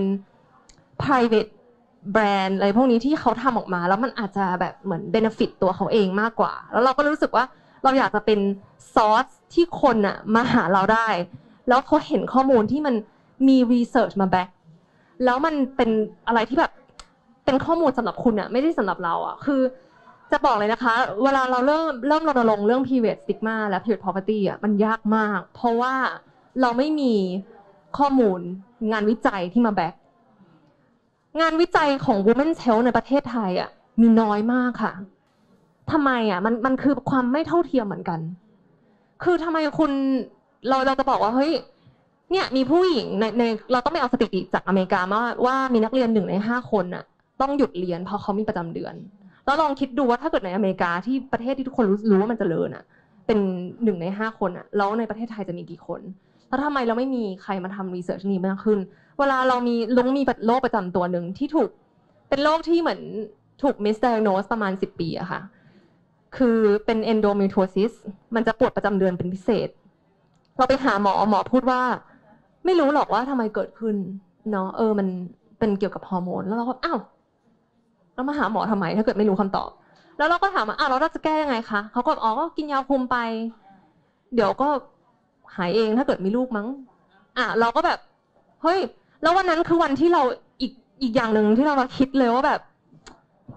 private brand อะไรพวกนี้ที่เขาทำออกมาแล้วมันอาจจะแบบเหมือน benefit ตัวเขาเองมากกว่าแล้วเราก็รู้สึกว่าเราอยากจะเป็นซอสที่คนอ่ะมาหาเราได้แล้วเขาเห็นข้อมูลที่มันมี research มาแบ็คแล้วมันเป็นอะไรที่แบบเป็นข้อมูลสำหรับคุณอ่ะไม่ได้สำหรับเราอ่ะคือจะบอกเลยนะคะเวลาเราเริ่มเริ่มรณรงค์เรื่อง period stigma และ period poverty อ่ะมันยากมากเพราะว่าเราไม่มีข้อมูลงานวิจัยที่มาแบ็คงานวิจัยของ Women's Health ในประเทศไทยอ่ะมีน้อยมากค่ะทำไมอ่ะมันมันคือความไม่เท่าเทียมเหมือนกันคือทำไมคุณเราเราจะบอกว่าเฮ้ยเนี่ยมีผู้หญิงในในเราต้องไปเอาสถิติจากอเมริกาว่าว่ามีนักเรียนหนึ่งในห้าคนน่ะต้องหยุดเรียนเพราะเขามีประจำเดือนแล้วลองคิดดูว่าถ้าเกิดในอเมริกาที่ประเทศที่ทุกคนรู้รู้ว่ามันเจริญอ่ะเป็นหนึ่งในห้าคนอ่ะแล้วในประเทศไทยจะมีกี่คนแล้วทำไมเราไม่มีใครมาทำรีเสิร์ชนี้มากขึ้นเวลาเรามีลุงมีโรคประจำตัวหนึ่งที่ถูกเป็นโรคที่เหมือนถูก misdiagnose ประมาณสิบปีอะค่ะคือเป็น endometriosis มันจะปวดประจำเดือนเป็นพิเศษเราไปหาหมอหมอพูดว่าไม่รู้หรอกว่าทำไมเกิดขึ้นเนาะเออมันเป็นเกี่ยวกับฮอร์โมนแล้วเราก็อ้าวเรามาหาหมอทำไมถ้าเกิดไม่รู้คำตอบแล้วเราก็ถามว่าอ้าวแล้วเราจะแก้ยังไงคะเขาก็อ๋อก็กินยาคุมไปเดี๋ยวก็หายเองถ้าเกิดมีลูกมั้งอ่ะเราก็แบบเฮ้ยแล้ววันนั้นคือวันที่เราอีกอีกอย่างหนึ่งที่เราคิดเลยว่าแบบ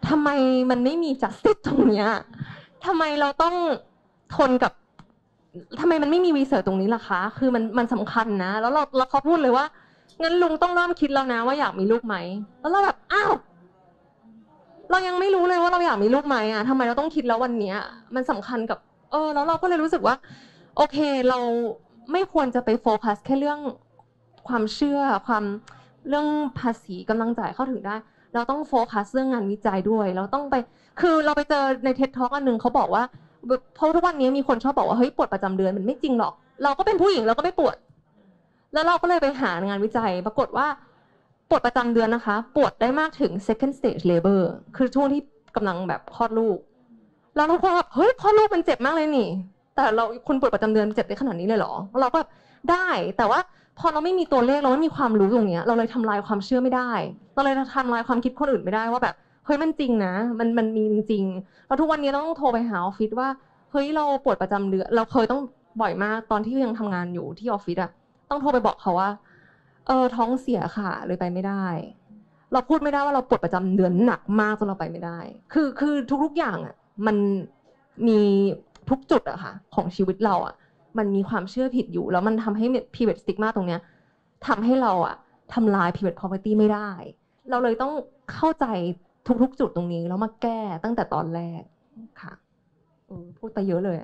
ทำไมมันไม่มี justice ตรงเนี้ยทำไมเราต้องทนกับทำไมมันไม่มีรีเสิร์ชตรงนี้ล่ะคะคือมันมันสำคัญนะแล้วเราแล้วเขาพูดเลยว่างั้นลุงต้องเริ่มคิดแล้วนะว่าอยากมีลูกไหมแล้วเราแบบอ้าวเรายังไม่รู้เลยว่าเราอยากมีลูกไหมอ่ะทำไมเราต้องคิดแล้ววันเนี้ยมันสำคัญกับเออแล้วเราก็เลยรู้สึกว่าโอเคเราไม่ควรจะไปโฟกัสแค่เรื่องความเชื่อความเรื่องภาษีกำลังจ่ายเข้าถึงได้เราต้องโฟกัสเรื่องงานวิจัยด้วยเราต้องไปคือเราไปเจอใน ที อี ดี Talk อันนึงเขาบอกว่าเพราะทุกวันนี้มีคนชอบบอกว่าเฮ้ยปวดประจำเดือนมันไม่จริงหรอกเราก็เป็นผู้หญิงเราก็ไม่ปวดแล้วเราก็เลยไปหางานวิจัยปรากฏว่าปวดประจำเดือนนะคะปวดได้มากถึง second stage labor คือช่วงที่กำลังแบบคลอดลูกแล้วทุกคนแบบเฮ้ยคลอดลูกมันเจ็บมากเลยนี่แต่เราคุณปวดประจำเดือนเจ็บได้ขนาดนี้เลยเหรอเราก็ได้แต่ว่าพอเราไม่มีตัวเลขเราไม่มีความรู้ตรงนี้เราเลยทำลายความเชื่อไม่ได้เราเลยทำลายความคิดคนอื่นไม่ได้ว่าแบบเฮ้ยมันจริงนะมันมันมีจริงๆแล้วทุกวันนี้ต้องโทรไปหาออฟฟิศว่าเฮ้ยเราปวดประจำเดือนเราเคยต้องบ่อยมากตอนที่ยังทำงานอยู่ที่ออฟฟิศอะต้องโทรไปบอกเขาว่าเออท้องเสียค่ะเลยไปไม่ได้เราพูดไม่ได้ว่าเราปวดประจำเดือนหนักมากจนเราไปไม่ได้คือคือทุกๆอย่างอะมันมีทุกจุดอะค่ะของชีวิตเราอะมันมีความเชื่อผิดอยู่แล้วมันทำให้ pivot stigma ตรงเนี้ยทำให้เราอะทำลาย pivot poverty ไม่ได้เราเลยต้องเข้าใจทุกๆจุดตรงนี้แล้วมาแก้ตั้งแต่ตอนแรกค่ะพูดไปเยอะเลยอะ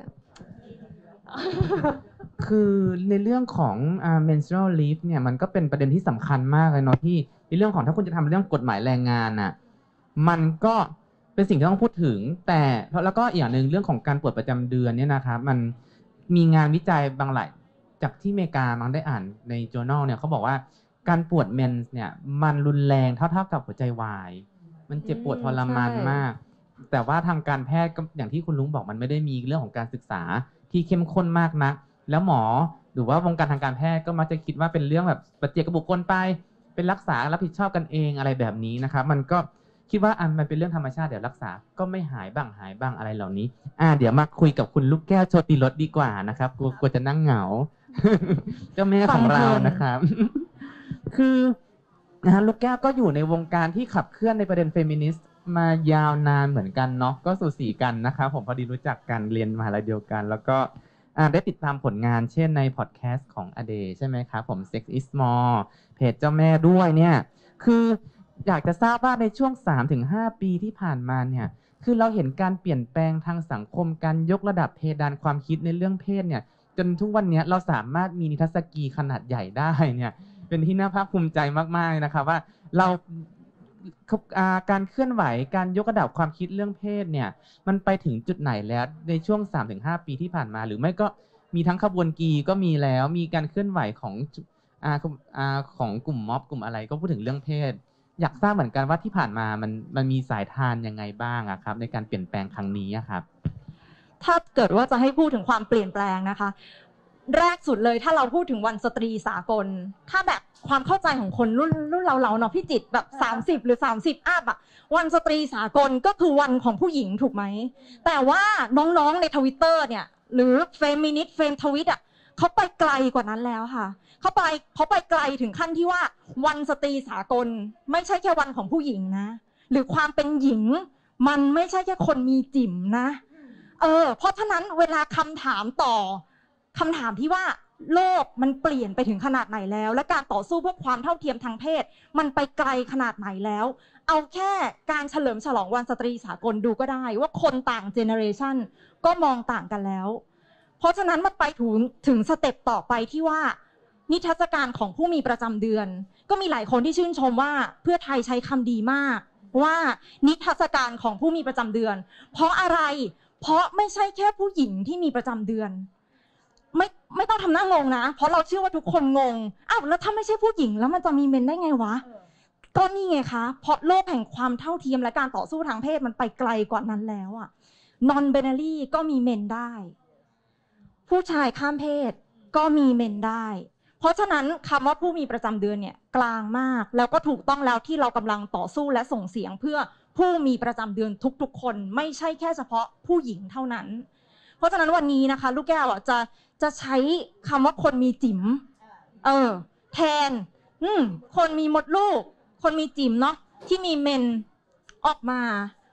คือในเรื่องของอ่า menstrual leave เนี่ยมันก็เป็นประเด็นที่สำคัญมากเลยเนาะที่ในเรื่องของถ้าคุณจะทำเรื่องกฎหมายแรงงานน่ะมันก็เป็นสิ่งที่ต้องพูดถึงแต่แล้วก็อีกอย่างหนึ่งเรื่องของการปวดประจำเดือนเนี่ยนะครับมันมีงานวิจัยบางหลายจากที่อเมริกามั้งได้อ่านใน journal เนี่ยเขาบอกว่าการปวดเมนส์เนี่ยมันรุนแรงเท่าๆกับหัวใจวายมันเจ็บปวดทรมานมากแต่ว่าทางการแพทย์ก็อย่างที่คุณลุงบอกมันไม่ได้มีเรื่องของการศึกษาที่เข้มข้นมากนักแล้วหมอหรือว่าวงการทางการแพทย์ก็มักจะคิดว่าเป็นเรื่องแบบปัจเจกบุคคลไปเป็นรักษารับผิดชอบกันเองอะไรแบบนี้นะครับมันก็คิดว่าอ่ะมันเป็นเรื่องธรรมชาติเดี๋ยวรักษาก็ไม่หายบ้างหายบ้างอะไรเหล่านี้อ่าเดี๋ยวมาคุยกับคุณลูกแก้วโชติรสดีกว่านะครับกลัวกลัวจะนั่งเหงา เจ้าแม่ของเรานะครับ คือนะฮะลูกแก้วก็อยู่ในวงการที่ขับเคลื่อนในประเด็นเฟมินิสต์มายาวนานเหมือนกันเนาะก็สูสีกันนะครับผมพอดีรู้จักกันเรียนมหาลัยเดียวกันแล้วก็ได้ติดตามผลงานเช่นในพอดแคสต์ของอเดใช่ไหมครับผม Sex is More เพจเจ้าแม่ด้วยเนี่ยคืออยากจะทราบว่าในช่วง สามถึงห้า ปีที่ผ่านมาเนี่ยคือเราเห็นการเปลี่ยนแปลงทางสังคมการยกระดับเพดานความคิดในเรื่องเพศเนี่ยจนทุกวันนี้เราสามารถมีนิทรรศกีขนาดใหญ่ได้เนี่ยเป็นที่น่าภาคภูมิใจมากๆเลยนะครับว่าเราการเคลื่อนไหวการยกระดับความคิดเรื่องเพศเนี่ยมันไปถึงจุดไหนแล้วในช่วง สามถึงห้า ปีที่ผ่านมาหรือไม่ก็มีทั้งขบวนกีก็มีแล้วมีการเคลื่อนไหวของอ่าอ่าของกลุ่มม็อบกลุ่มอะไรก็พูดถึงเรื่องเพศอยากทราบเหมือนกันว่าที่ผ่านมามันมันมีสายทานยังไงบ้างอะครับในการเปลี่ยนแปลงครั้งนี้ครับถ้าเกิดว่าจะให้พูดถึงความเปลี่ยนแปลงนะคะแรกสุดเลยถ้าเราพูดถึงวันสตรีสากลถ้าแบบความเข้าใจของคนรุ่นรุ่นเราเราเนาะพี่จิตแบบสามสิบหรือสามสิบอัพอะวันสตรีสากลก็คือวันของผู้หญิงถูกไหมแต่ว่าน้องๆใน Twitter เนี่ยหรือเฟมินิสต์เฟมทวิตอะเขาไปไกลกว่านั้นแล้วค่ะเขาไปเขาไปไกลถึงขั้นที่ว่าวันสตรีสากลไม่ใช่แค่วันของผู้หญิงนะหรือความเป็นหญิงมันไม่ใช่แค่คนมีจิ๋มนะเออเพราะฉะนั้นเวลาคำถามต่อคำถามที่ว่าโลกมันเปลี่ยนไปถึงขนาดไหนแล้วและการต่อสู้เพื่อความเท่าเทียมทางเพศมันไปไกลขนาดไหนแล้วเอาแค่การเฉลิมฉลองวันสตรีสากลดูก็ได้ว่าคนต่างเจเนอเรชันก็มองต่างกันแล้วเพราะฉะนั้นมันไปถึงถึงสเต็ปต่อไปที่ว่านิทรรศการของผู้มีประจำเดือนก็มีหลายคนที่ชื่นชมว่าเพื่อไทยใช้คำดีมากว่านิทรรศการของผู้มีประจำเดือนเพราะอะไรเพราะไม่ใช่แค่ผู้หญิงที่มีประจำเดือนไม่ไม่ต้องทำหน้างงนะเพราะเราเชื่อว่าทุกคนงงอ้าวแล้วถ้าไม่ใช่ผู้หญิงแล้วมันจะมีเมนได้ไงวะก็นี่ไงคะเพราะโลกแห่งความเท่าเทียมและการต่อสู้ทางเพศมันไปไกลกว่านั้นแล้วอะ non binary ก็มีเมนได้ผู้ชายข้ามเพศก็มีเมนได้เพราะฉะนั้นคำว่าผู้มีประจำเดือนเนี่ยกลางมากแล้วก็ถูกต้องแล้วที่เรากำลังต่อสู้และส่งเสียงเพื่อผู้มีประจำเดือนทุกๆคนไม่ใช่แค่เฉพาะผู้หญิงเท่านั้นเพราะฉะนั้นวันนี้นะคะลูกแก้วอ่ะจะจะใช้คำว่าคนมีจิ๋มเออแทนอืมคนมีมดลูกคนมีจิ๋มเนาะที่มีเมนออกมา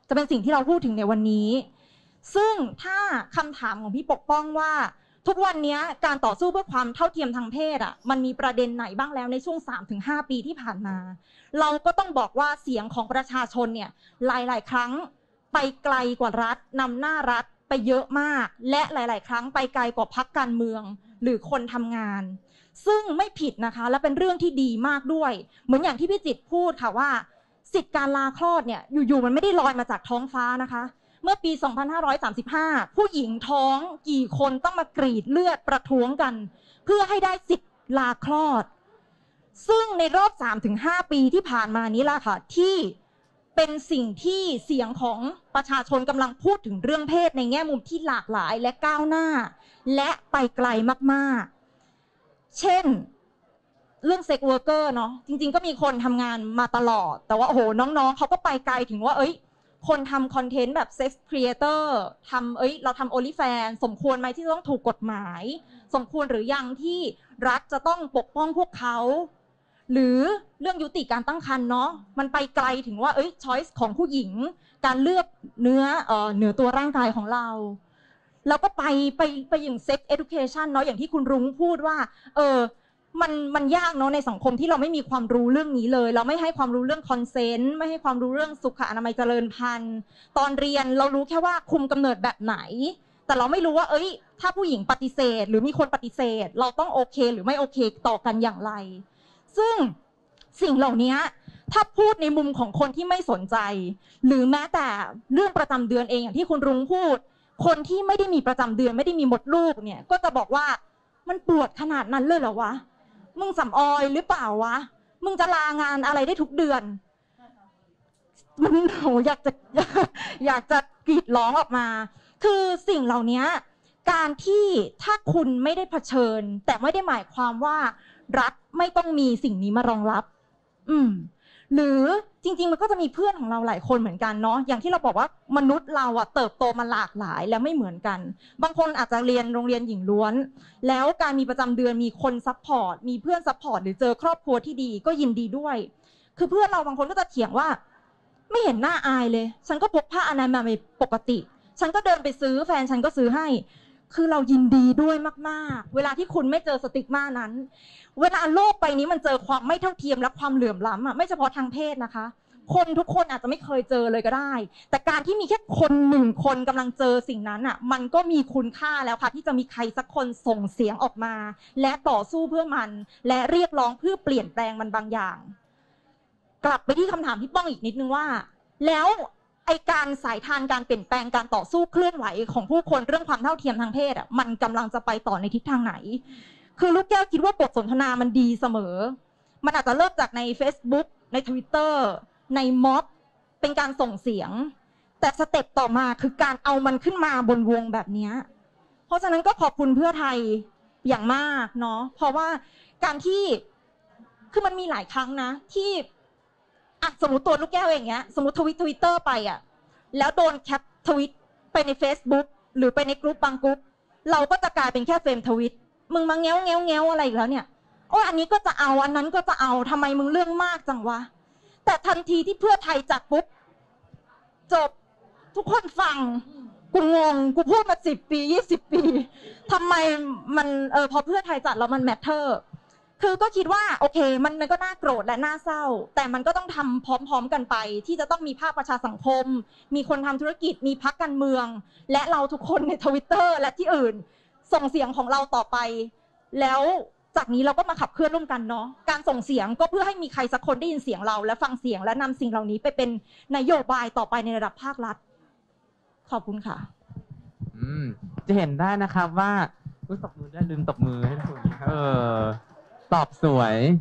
จะเป็นสิ่งที่เราพูดถึงในวันนี้ซึ่งถ้าคำถามของพี่ปกป้องว่าทุกวันนี้การต่อสู้เพื่อความเท่าเทียมทางเพศอ่ะมันมีประเด็นไหนบ้างแล้วในช่วง สามถึงห้า ปีที่ผ่านมาเราก็ต้องบอกว่าเสียงของประชาชนเนี่ยหลายๆครั้งไปไกลกว่ารัฐนำหน้ารัฐไปเยอะมากและหลายๆครั้งไปไกลกว่าพรรคการเมืองหรือคนทำงานซึ่งไม่ผิดนะคะและเป็นเรื่องที่ดีมากด้วยเหมือนอย่างที่พี่จิตรพูดค่ะว่าสิทธิการลาคลอดเนี่ยอยู่ๆมันไม่ได้ลอยมาจากท้องฟ้านะคะเมื่อปี สองพันห้าร้อยสามสิบห้า ผู้หญิงท้องกี่คนต้องมากรีดเลือดประท้วงกันเพื่อให้ได้สิทธิ์ลาคลอดซึ่งในรอบ สามถึงห้า ปีที่ผ่านมานี้ล่ะค่ะที่เป็นสิ่งที่เสียงของประชาชนกำลังพูดถึงเรื่องเพศในแง่มุมที่หลากหลายและก้าวหน้าและไปไกลมากๆเช่นเรื่องเซ็กเวิร์กเกอร์เนาะจริงๆก็มีคนทำงานมาตลอดแต่ว่าโอ้โหน้องๆเขาก็ไปไกลถึงว่าเอ้ยคนทำคอนเทนต์แบบเซ็กซ์ครีเอเตอร์ทำเอ้ยเราทำโอลิแฟนสมควรไหมที่ต้องถูกกฎหมายสมควรหรือยังที่รัฐจะต้องปกป้องพวกเขาหรือเรื่องยุติการตั้งครรภ์เนาะมันไปไกลถึงว่าเอ้ยช้อยส์ของผู้หญิงการเลือกเนื้อเอ่อเหนือตัวร่างกายของเราแล้วก็ไปไปไปอย่างเซ็กซ์เอดูเคชันเนาะอย่างที่คุณรุ้งพูดว่าเออมันมันยากเนาะในสังคมที่เราไม่มีความรู้เรื่องนี้เลยเราไม่ให้ความรู้เรื่องคอนเซนต์ไม่ให้ความรู้เรื่องสุขอนามัยเจริญพันธุ์ตอนเรียนเรารู้แค่ว่าคุมกำเนิดแบบไหนแต่เราไม่รู้ว่าเอ้ยถ้าผู้หญิงปฏิเสธหรือมีคนปฏิเสธเราต้องโอเคหรือไม่โอเคต่อกันอย่างไรซึ่งสิ่งเหล่านี้ถ้าพูดในมุมของคนที่ไม่สนใจหรือแม้แต่เรื่องประจำเดือนเองอย่างที่คุณรุ้งพูดคนที่ไม่ได้มีประจำเดือนไม่ได้มีมดลูกเนี่ยก็จะบอกว่ามันปวดขนาดนั้นเลยเหรอวะมึงสำออยหรือเปล่าวะมึงจะลางานอะไรได้ทุกเดือนมันโหอยากจะอยากจะกรีดร้องออกมาคือสิ่งเหล่านี้การที่ถ้าคุณไม่ได้เผชิญแต่ไม่ได้หมายความว่ารัฐไม่ต้องมีสิ่งนี้มารองรับอืมหรือจริงๆมันก็จะมีเพื่อนของเราหลายคนเหมือนกันเนาะอย่างที่เราบอกว่ามนุษย์เราอะเติบโตมาหลากหลายและไม่เหมือนกันบางคนอาจจะเรียนโรงเรียนหญิงล้วนแล้วการมีประจำเดือนมีคนซัพพอร์ตมีเพื่อนซัพพอร์ตหรือเจอครอบครัวที่ดีก็ยินดีด้วยคือเพื่อนเราบางคนก็จะเถียงว่าไม่เห็นหน้าอายเลยฉันก็พกผ้าอนามัยปกติฉันก็เดินไปซื้อแฟนฉันก็ซื้อให้คือเรายินดีด้วยมากๆเวลาที่คุณไม่เจอสติกมานั้นเวลาโลกใบนี้มันเจอความไม่เท่าเทียมและความเหลื่อมล้ำอ่ะไม่เฉพาะทางเพศนะคะคนทุกคนอาจจะไม่เคยเจอเลยก็ได้แต่การที่มีแค่คนหนึ่งคนกำลังเจอสิ่งนั้นอ่ะมันก็มีคุณค่าแล้วค่ะที่จะมีใครสักคนส่งเสียงออกมาและต่อสู้เพื่อมันและเรียกร้องเพื่อเปลี่ยนแปลงมันบางอย่างกลับไปที่คำถามพี่ป้องอีกนิดนึงว่าแล้วไอการสายทานการเปลี่ยนแปลงการต่อสู้เคลื่อนไหวของผู้คนเรื่องความเท่าเทียมทางเพศอ่ะมันกำลังจะไปต่อในทิศทางไหนคือลูกแก้วคิดว่าบทสนทนามันดีเสมอมันอาจจะเริ่มจากใน Facebook ใน Twitter ในม็อบเป็นการส่งเสียงแต่สเต็ปต่อมาคือการเอามันขึ้นมาบนวงแบบนี้เพราะฉะนั้นก็ขอบคุณเพื่อไทยอย่างมากเนาะเพราะว่าการที่คือมันมีหลายครั้งนะที่อ่ะสมมติตัวลูกแก้วอย่างเงี้ยสมมติทวิตทวิตเตอร์ไปอ่ะแล้วโดนแคปทวิตไปใน Facebook หรือไปในกลุ่มบางกลุ่มเราก็จะกลายเป็นแค่เฟรมทวิตมึงมาแง้วแง้วแง้วอะไรอีกแล้วเนี่ยโอ้ยอันนี้ก็จะเอาอันนั้นก็จะเอาทำไมมึงเรื่องมากจังวะแต่ทันทีที่เพื่อไทยจัดปุ๊บจบทุกคนฟังกูงงกูพูดมาสิบปียี่สิบปีทำไมมันเออพอเพื่อไทยจัดแล้วมันแมทเทอร์คือก็คิดว่าโอเคมันมันก็น่าโกรธและน่าเศร้าแต่มันก็ต้องทำพร้อมๆกันไปที่จะต้องมีภาคประชาสังคมมีคนทำธุรกิจมีพรรคการเมืองและเราทุกคนใน Twitter และที่อื่นส่งเสียงของเราต่อไปแล้วจากนี้เราก็มาขับเคลื่อนร่วมกันเนาะการส่งเสียงก็เพื่อให้มีใครสักคนได้ยินเสียงเราและฟังเสียงและนำสิ่งเหล่านี้ไปเป็นนโยบายต่อไปในระดับภาครัฐขอบคุณค่ะอืมจะเห็นได้นะครับว่าอุ๊ยตบมือได้ลืมตบมือให้คุณเออตอบสวย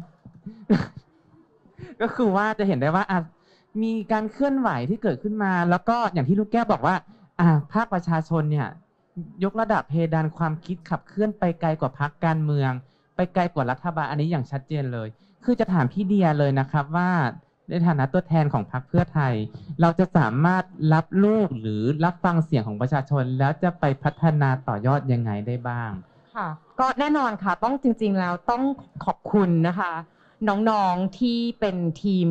ก็คือว่าจะเห็นได้ว่าอ่ะมีการเคลื่อนไหวที่เกิดขึ้นมาแล้วก็อย่างที่ลูกแก้วบอกว่าอ่ะภาคประชาชนเนี่ยยกระดับเพดานความคิดขับเคลื่อนไปไกลกว่าพรรคการเมืองไปไกลกว่ารัฐบาลอันนี้อย่างชัดเจนเลยคือจะถามพี่เดียเลยนะครับว่าในฐานะตัวแทนของพรรคเพื่อไทยเราจะสามารถรับลูกหรือรับฟังเสียงของประชาชนแล้วจะไปพัฒนาต่อยอดยังไงได้บ้างค่ะก็แน่นอนค่ะต้องจริงๆแล้วต้องขอบคุณนะคะน้องๆที่เป็นทีม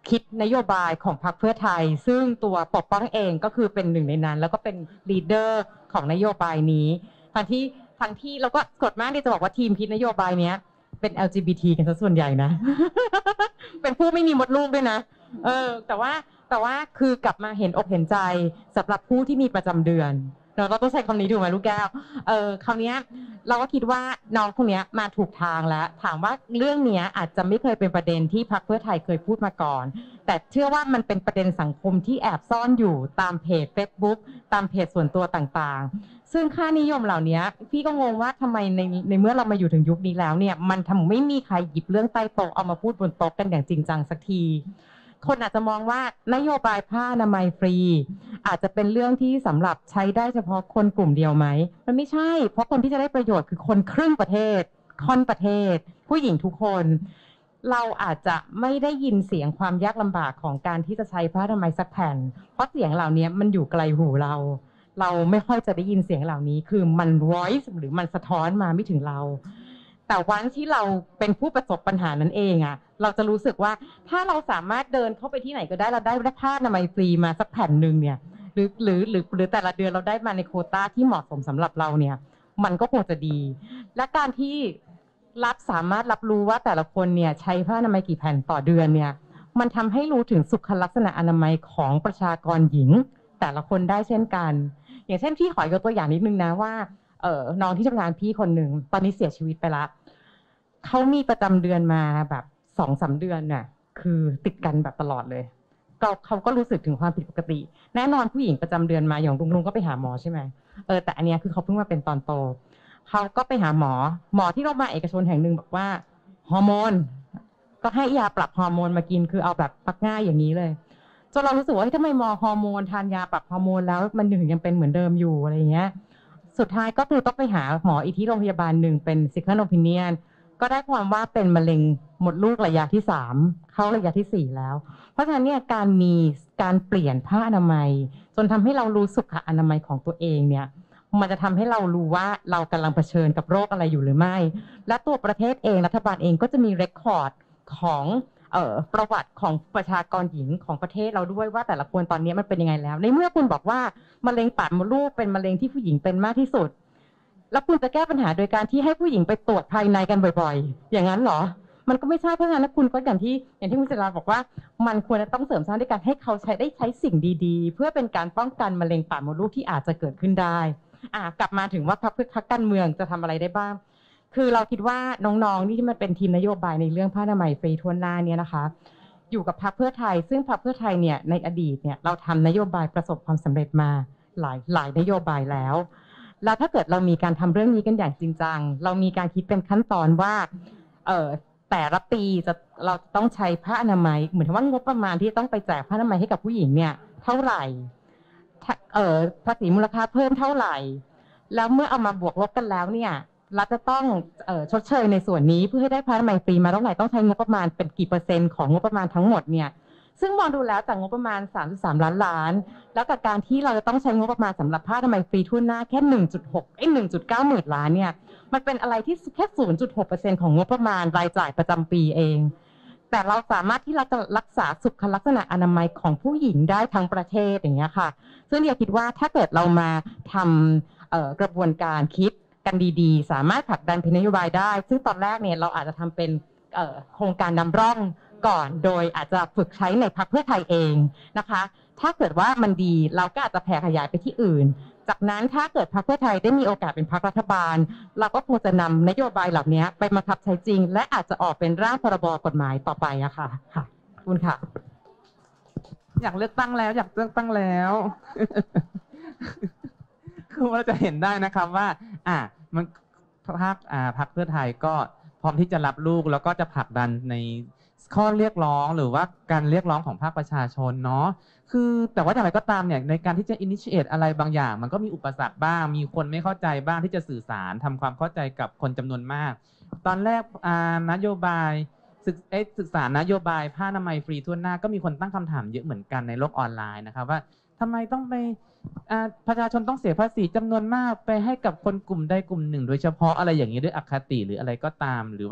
คิดนโยบายของพรรคเพื่อไทยซึ่งตัวปกป้องเองก็คือเป็นหนึ่งในนั้นแล้วก็เป็นลีดเดอร์ของนโยบายนี้ทั้งที่ทั้งที่เราก็กดมากที่จะบอกว่าทีมคิดนโยบายเนี้ยเป็น แอล จี บี ที กันซะส่วนใหญ่นะ เป็นผู้ไม่มีมดลูกด้วยนะเออแต่ว่าแต่ว่าคือกลับมาเห็นอกเห็นใจสำหรับผู้ที่มีประจำเดือนเราต้องใช้คำนี้ถูกไหมลูกแก้วเออคราวนี้เราก็คิดว่าน้องคนนี้มาถูกทางแล้วถามว่าเรื่องนี้อาจจะไม่เคยเป็นประเด็นที่พรรคเพื่อไทยเคยพูดมาก่อนแต่เชื่อว่ามันเป็นประเด็นสังคมที่แอบซ่อนอยู่ตามเพจ Facebook ตามเพจส่วนตัวต่างๆซึ่งค่านิยมเหล่านี้พี่ก็งงว่าทำไมในในเมื่อเรามาอยู่ถึงยุคนี้แล้วเนี่ยมันทำไม่มีใครหยิบเรื่องใต้โต๊ะเอามาพูดบนโต๊ะกันอย่างจริงจังสักทีคนอาจจะมองว่านโยบายผ้าอนามัยฟรีอาจจะเป็นเรื่องที่สำหรับใช้ได้เฉพาะคนกลุ่มเดียวไหมมันไม่ใช่เพราะคนที่จะได้ประโยชน์คือคนครึ่งประเทศค่อนประเทศผู้หญิงทุกคนเราอาจจะไม่ได้ยินเสียงความยากลำบากของการที่จะใช้ผ้าอนามัยสักแผ่นเพราะเสียงเหล่านี้มันอยู่ไกลหูเราเราไม่ค่อยจะได้ยินเสียงเหล่านี้คือมัน voice หรือมันสะท้อนมาไม่ถึงเราแต่วันที่เราเป็นผู้ประสบปัญหานั้นเองอะเราจะรู้สึกว่าถ้าเราสามารถเดินเข้าไปที่ไหนก็ได้เราได้ผ้าอนามัยฟรีมาสักแผ่นหนึ่งเนี่ยหรือหรือหรือหรือแต่ละเดือนเราได้มาในโควต้าที่เหมาะสมสำหรับเราเนี่ยมันก็คงจะดีและการที่รับสามารถรับรู้ว่าแต่ละคนเนี่ยใช้ผ้าอนามัยกี่แผ่นต่อเดือนเนี่ยมันทำให้รู้ถึงสุขลักษณะอนามัยของประชากรหญิงแต่ละคนได้เช่นกันอย่างเช่นพี่ขอยกตัวอย่างนิดนึงนะว่าเออน้องที่ทำงานพี่คนหนึ่งตอนนี้เสียชีวิตไปละเขามีประจำเดือนมาแบบสองสามเดือนน่ะคือติดกันแบบตลอดเลยก็เขาก็รู้สึกถึงความผิดปกติแน่นอนผู้หญิงประจำเดือนมาอย่างลุงลุงก็ไปหาหมอใช่ไหมเออแต่อันเนี้ยคือเขาเพิ่งมาเป็นตอนโตเขาก็ไปหาหมอหมอที่โรงพยาบาลเอกชนแห่งหนึ่งบอกว่าฮอร์โมนก็ให้ยาปรับฮอร์โมนมากินคือเอาแบบปักง่ายอย่างนี้เลยจนเรารู้สึกว่าทำไมมอฮอร์โมนทานยาปรับฮอร์โมนแล้วมันถึงยังเป็นเหมือนเดิมอยู่อะไรอย่างเงี้ยสุดท้ายก็คือต้องไปหาหมออีกที่โรงพยาบาลหนึ่งเป็น second opinionก็ได้ความว่าเป็นมะเร็งมดลูกระยะที่สามเข้าระยะที่สี่แล้วเพราะฉะนั้นเนี่ยการมีการเปลี่ยนผ้าอนามัยจนทำให้เรารู้สุขอนามัยของตัวเองเนี่ยมันจะทำให้เรารู้ว่าเรากำลังเผชิญกับโรคอะไรอยู่หรือไม่และตัวประเทศเองรัฐบาลเองก็จะมีเรคคอร์ดของเอ่อประวัติของประชากรหญิงของประเทศเราด้วยว่าแต่ละคนตอนนี้มันเป็นยังไงแล้วในเมื่อคุณบอกว่ามะเร็งปากมดลูกเป็นมะเร็งที่ผู้หญิงเป็นมากที่สุดแล้วคุณจะแก้ปัญหาโดยการที่ให้ผู้หญิงไปตรวจภายในกันบ่อยๆอย่างนั้นเหรอมันก็ไม่ใช่เพราะฉะนั้นคุณก็อย่างที่อย่างที่คุณศิลาบอกว่ามันควรจะต้องเสริมสร้างด้วยการให้เขาใช้ได้ใช้สิ่งดีๆเพื่อเป็นการป้องกันมะเร็งปากมดลูกที่อาจจะเกิดขึ้นได้อ่ะกลับมาถึงว่าพรรคพรรคการเมืองจะทำอะไรได้บ้างคือเราคิดว่าน้องๆที่มันเป็นทีมนโยบายในเรื่องผ้าอนามัยฟรีทั่วหน้าเนี่ยนะคะอยู่กับพรรคเพื่อไทยซึ่งพรรคเพื่อไทยเนี่ยในอดีตเนี่ยเราทำนโยบายประสบความสำเร็จมาหลายหลายนโยบายแล้วแล้วถ้าเกิดเรามีการทำเรื่องนี้กันอย่างจริงจังเรามีการคิดเป็นขั้นตอนว่าเอ่อแต่ละปีจะเราต้องใช้ผ้าอนามัยเหมือนว่างบประมาณที่ต้องไปแจกผ้าอนามัยให้กับผู้หญิงเนี่ยเท่าไหร่เอ่อภาษีมูลค่าเพิ่มเท่าไหร่แล้วเมื่อเอามาบวกลบกันแล้วเนี่ยรัฐจะต้องเอ่อชดเชยในส่วนนี้เพื่อให้ได้ผ้าอนามัยฟรีมาเท่าไหร่ต้องใช้งบประมาณเป็นกี่เปอร์เซ็นต์ของงบประมาณทั้งหมดเนี่ยซึ่งมองดูแล้วจากงบประมาณ สามสิบสาม ล้านล้านแล้วกับการที่เราจะต้องใช้งบประมาณสำหรับผ้าอนามัยฟรีทั่วหน้าแค่ หนึ่งจุดหก เอ้ย หนึ่งจุดเก้า หมื่นล้านเนี่ยมันเป็นอะไรที่แค่ ศูนย์จุดหกเปอร์เซ็นต์ ของงบประมาณรายจ่ายประจำปีเองแต่เราสามารถที่เราจะรักษาสุขลักษณะอนามัยของผู้หญิงได้ทั้งประเทศอย่างเงี้ยค่ะซึ่งเดียคิดว่าถ้าเกิดเรามาทำเอ่อกระบวนการคิดกันดีๆสามารถผลักดันเป็นนโยบายได้ซึ่งตอนแรกเนี่ยเราอาจจะทำเป็นเอ่อโครงการนำร่องก่อนโดยอาจจะฝึกใช้ในพรรคเพื่อไทยเองนะคะถ้าเกิดว่ามันดีเราก็อาจจะแผ่ขยายไปที่อื่นจากนั้นถ้าเกิดพรรคเพื่อไทยได้มีโอกาสเป็นพรรครัฐบาลเราก็คงจะนำนโยบายเหล่านี้ไปบังคับใช้จริงและอาจจะออกเป็นร่างพรบกฎหมายต่อไปอะค่ะค่ะขอบคุณค่ะอยากเลือกตั้งแล้วอยากเลือกตั้งแล้ว คือเราจะเห็นได้นะครับว่าอ่ะมันพรรคอ่าพรรคเพื่อไทยก็พร้อมที่จะรับลูกแล้วก็จะผลักดันในข้อเรียกร้องหรือว่าการเรียกร้องของภาคประชาชนเนาะคือแต่ว่าอย่างไรก็ตามเนี่ยในการที่จะ initiate อะไรบางอย่างมันก็มีอุปสรรคบ้างมีคนไม่เข้าใจบ้างที่จะสื่อสารทำความเข้าใจกับคนจำนวนมากตอนแรกอ่านโยบายศึกเอ๊ะศึกษานโยบายผ้าอนามัยฟรีทั่วหน้าก็มีคนตั้งคำถามเยอะเหมือนกันในโลกออนไลน์นะครับว่าทำไมต้องไปประชาชนต้องเสียภาษีจำนวนมากไปให้กับคนกลุ่มใดกลุ่มหนึ่งโดยเฉพาะอะไรอย่างนี้ด้วยอคติหรืออะไรก็ตามหรือว่า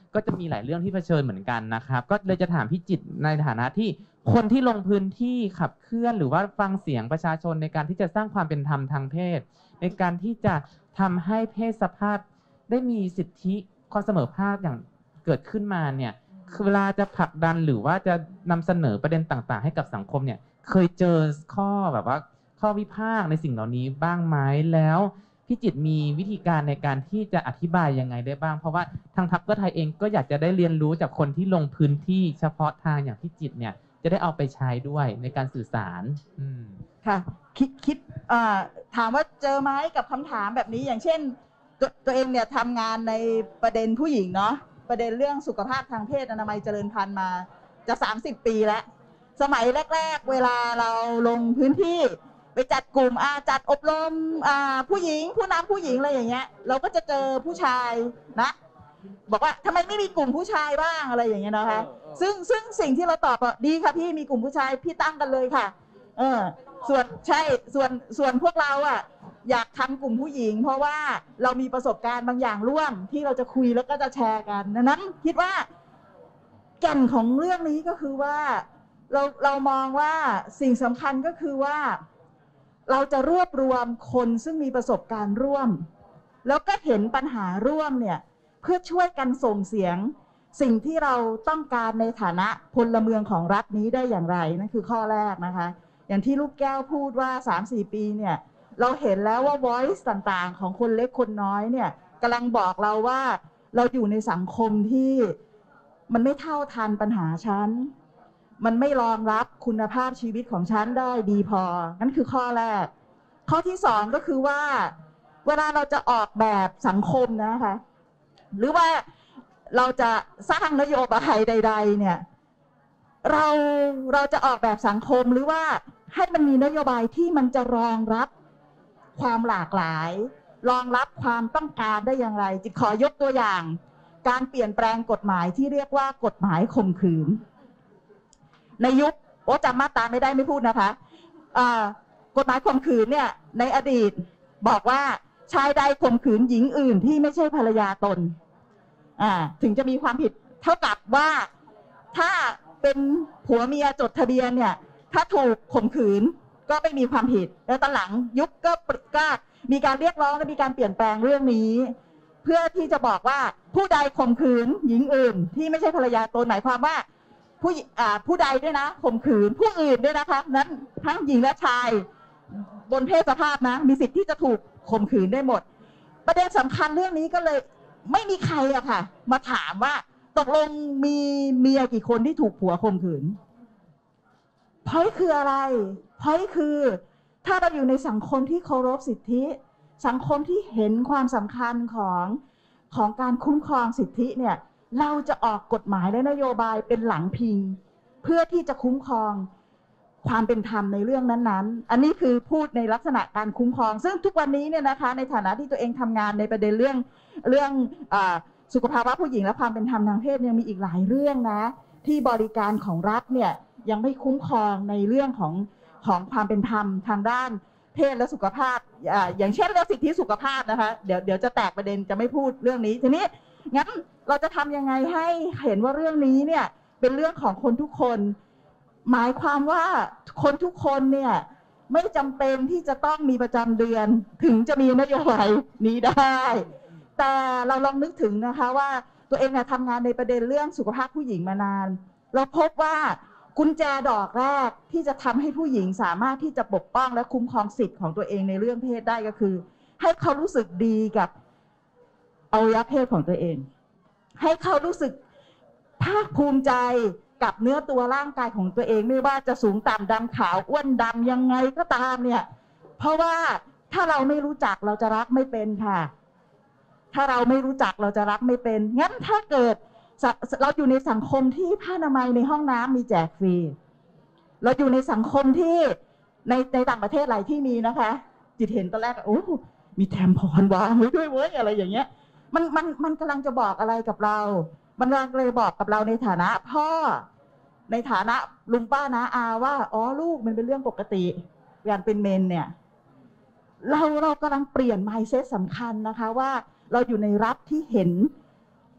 ก็จะมีหลายเรื่องที่เผชิญเหมือนกันนะครับก็เลยจะถามพี่จิตในฐานะที่คนที่ลงพื้นที่ขับเคลื่อนหรือว่าฟังเสียงประชาชนในการที่จะสร้างความเป็นธรรมทางเพศในการที่จะทำให้เพศสภาพได้มีสิทธิความเสมอภาคอย่างเกิดขึ้นมาเนี่ยคือเวลาจะผลักดันหรือว่าจะนำเสนอประเด็นต่างๆให้กับสังคมเนี่ยเคยเจอข้อแบบว่าข้อวิพากษ์ในสิ่งเหล่านี้บ้างไหมแล้วพี่จิตมีวิธีการในการที่จะอธิบายยังไงได้บ้างเพราะว่าทางพรรคเพื่อไทยเองก็อยากจะได้เรียนรู้จากคนที่ลงพื้นที่เฉพาะทางอย่างพี่จิตเนี่ยจะได้เอาไปใช้ด้วยในการสื่อสารอืมค่ะคิดคิดอ่าถามว่าเจอไหมกับคำถามแบบนี้อย่างเช่นตัวตัวเองเนี่ยทำงานในประเด็นผู้หญิงเนาะประเด็นเรื่องสุขภาพทางเพศอนามัยเจริญพันธุ์มาจะสามสิบปีแล้วสมัยแรกๆเวลาเราลงพื้นที่ไปจัดกลุ่มอาจัดอบรมอ่าผู้หญิงผู้นำผู้หญิงอะไรอย่างเงี้ยเราก็จะเจอผู้ชายนะบอกว่าทำไมไม่มีกลุ่มผู้ชายบ้างอะไรอย่างเงี้ยนะคะซึ่งซึ่งสิ่งที่เราตอบดีค่ะพี่มีกลุ่มผู้ชายพี่ตั้งกันเลยค่ะเออส่วนใช่ส่วนส่วนพวกเราอ่ะอยากทำกลุ่มผู้หญิงเพราะว่าเรามีประสบการณ์บางอย่างร่วมที่เราจะคุยแล้วก็จะแชร์กันดังนั้นคิดว่าแก่นของเรื่องนี้ก็คือว่าเราเรามองว่าสิ่งสำคัญก็คือว่าเราจะรวบรวมคนซึ่งมีประสบการณ์ร่วมแล้วก็เห็นปัญหาร่วมเนี่ยเพื่อช่วยกันส่งเสียงสิ่งที่เราต้องการในฐานะพลเมืองของรัฐนี้ได้อย่างไรนั่นคือข้อแรกนะคะอย่างที่ลูกแก้วพูดว่า สามสี่ ปีเนี่ยเราเห็นแล้วว่า voice ต่างๆของคนเล็กคนน้อยเนี่ยกำลังบอกเราว่าเราอยู่ในสังคมที่มันไม่เท่าทันปัญหาฉันมันไม่รองรับคุณภาพชีวิตของฉันได้ดีพอนั่นคือข้อแรกข้อที่สองก็คือว่าเวลาเราจะออกแบบสังคมนะคะหรือว่าเราจะสร้างนโยบายใดๆเนี่ยเราเราจะออกแบบสังคมหรือว่าให้มันมีนโยบายที่มันจะรองรับความหลากหลายรองรับความต้องการได้อย่างไรจิตขอยกตัวอย่างการเปลี่ยนแปลงกฎหมายที่เรียกว่ากฎหมายข่มขืนในยุคโอ้จำมาตราไม่ได้ไม่พูดนะคะกฎหมายข่มขืนเนี่ยในอดีตบอกว่าชายใดข่มขืนหญิงอื่นที่ไม่ใช่ภรรยาตนถึงจะมีความผิดเท่ากับว่าถ้าเป็นผัวเมียจดทะเบียนเนี่ยถ้าถูกข่มขืนก็ไม่มีความผิดแล้วตอนหลังยุคก็ก็มีการเรียกร้องและมีการเปลี่ยนแปลงเรื่องนี้เพื่อที่จะบอกว่าผู้ใดข่มขืนหญิงอื่นที่ไม่ใช่ภรรยาตนหมายความว่าผู้อ่าผู้ใดด้วยนะข่มขืนผู้อื่นด้วยนะคะนั้นทั้งหญิงและชายบนเพศสภาพนะมีสิทธิ์ที่จะถูกข่มขืนได้หมดประเด็นสำคัญเรื่องนี้ก็เลยไม่มีใครอะค่ะมาถามว่าตกลงมีเมียกี่คนที่ถูกผัวข่มขืนเพราะคืออะไรเพราะคือถ้าเราอยู่ในสังคมที่เคารพสิทธิสังคมที่เห็นความสำคัญของของการคุ้มครองสิทธิเนี่ยเราจะออกกฎหมายและนโยบายเป็นหลังพิงเพื่อที่จะคุ้มครองความเป็นธรรมในเรื่องนั้นๆอันนี้คือพูดในลักษณะการคุ้มครองซึ่งทุกวันนี้เนี่ยนะคะในฐานะที่ตัวเองทำงานในประเด็นเรื่องเรื่องอ่าสุขภาวะผู้หญิงและความเป็นธรรมทางเพศยังมีอีกหลายเรื่องนะที่บริการของรัฐเนี่ยยังไม่คุ้มครองในเรื่องของของความเป็นธรรมทางด้านเพศและสุขภาพ อ, อย่างเช่นเรื่องสิทธิสุขภาพนะคะเดี๋ยวเดี๋ยวจะแตกประเด็นจะไม่พูดเรื่องนี้ทีนี้งั้นเราจะทำยังไงให้เห็นว่าเรื่องนี้เนี่ยเป็นเรื่องของคนทุกคนหมายความว่าคนทุกคนเนี่ยไม่จำเป็นที่จะต้องมีประจำเดือนถึงจะมีนโยบายนี้ได้แต่เราลองนึกถึงนะคะว่าตัวเองเนี่ยทำงานในประเด็นเรื่องสุขภาพผู้หญิงมานานเราพบว่ากุญแจดอกแรกที่จะทำให้ผู้หญิงสามารถที่จะปกป้องและคุ้มครองสิทธิ์ของตัวเองในเรื่องเพศได้ก็คือให้เขารู้สึกดีกับอวัยวะเพศของตัวเองให้เขารู้สึกภาคภูมิใจกับเนื้อตัวร่างกายของตัวเองไม่ว่าจะสูงต่ำดำขาวอ้วนดำยังไงก็ตามเนี่ยเพราะว่าถ้าเราไม่รู้จักเราจะรักไม่เป็นค่ะถ้าเราไม่รู้จักเราจะรักไม่เป็นงั้นถ้าเกิดเราอยู่ในสังคมที่ผ้าอนามัยในห้องน้ำมีแจกฟรีเราอยู่ในสังคมที่ในในต่างประเทศหลายที่มีนะคะจิตเห็นตอนแรกโอ้มีแทมพรวางไว้ด้วยเว้ยอะไรอย่างเงี้ยมันมันมันกำลังจะบอกอะไรกับเรามันกำลังเลยบอกกับเราในฐานะพ่อในฐานะลุงป้าน้าอาว่าอ๋อลูกมันเป็นเรื่องปกติการเป็นเมนเนี่ยเราเรากำลังเปลี่ยน mindset สำคัญนะคะว่าเราอยู่ในรัฐที่เห็น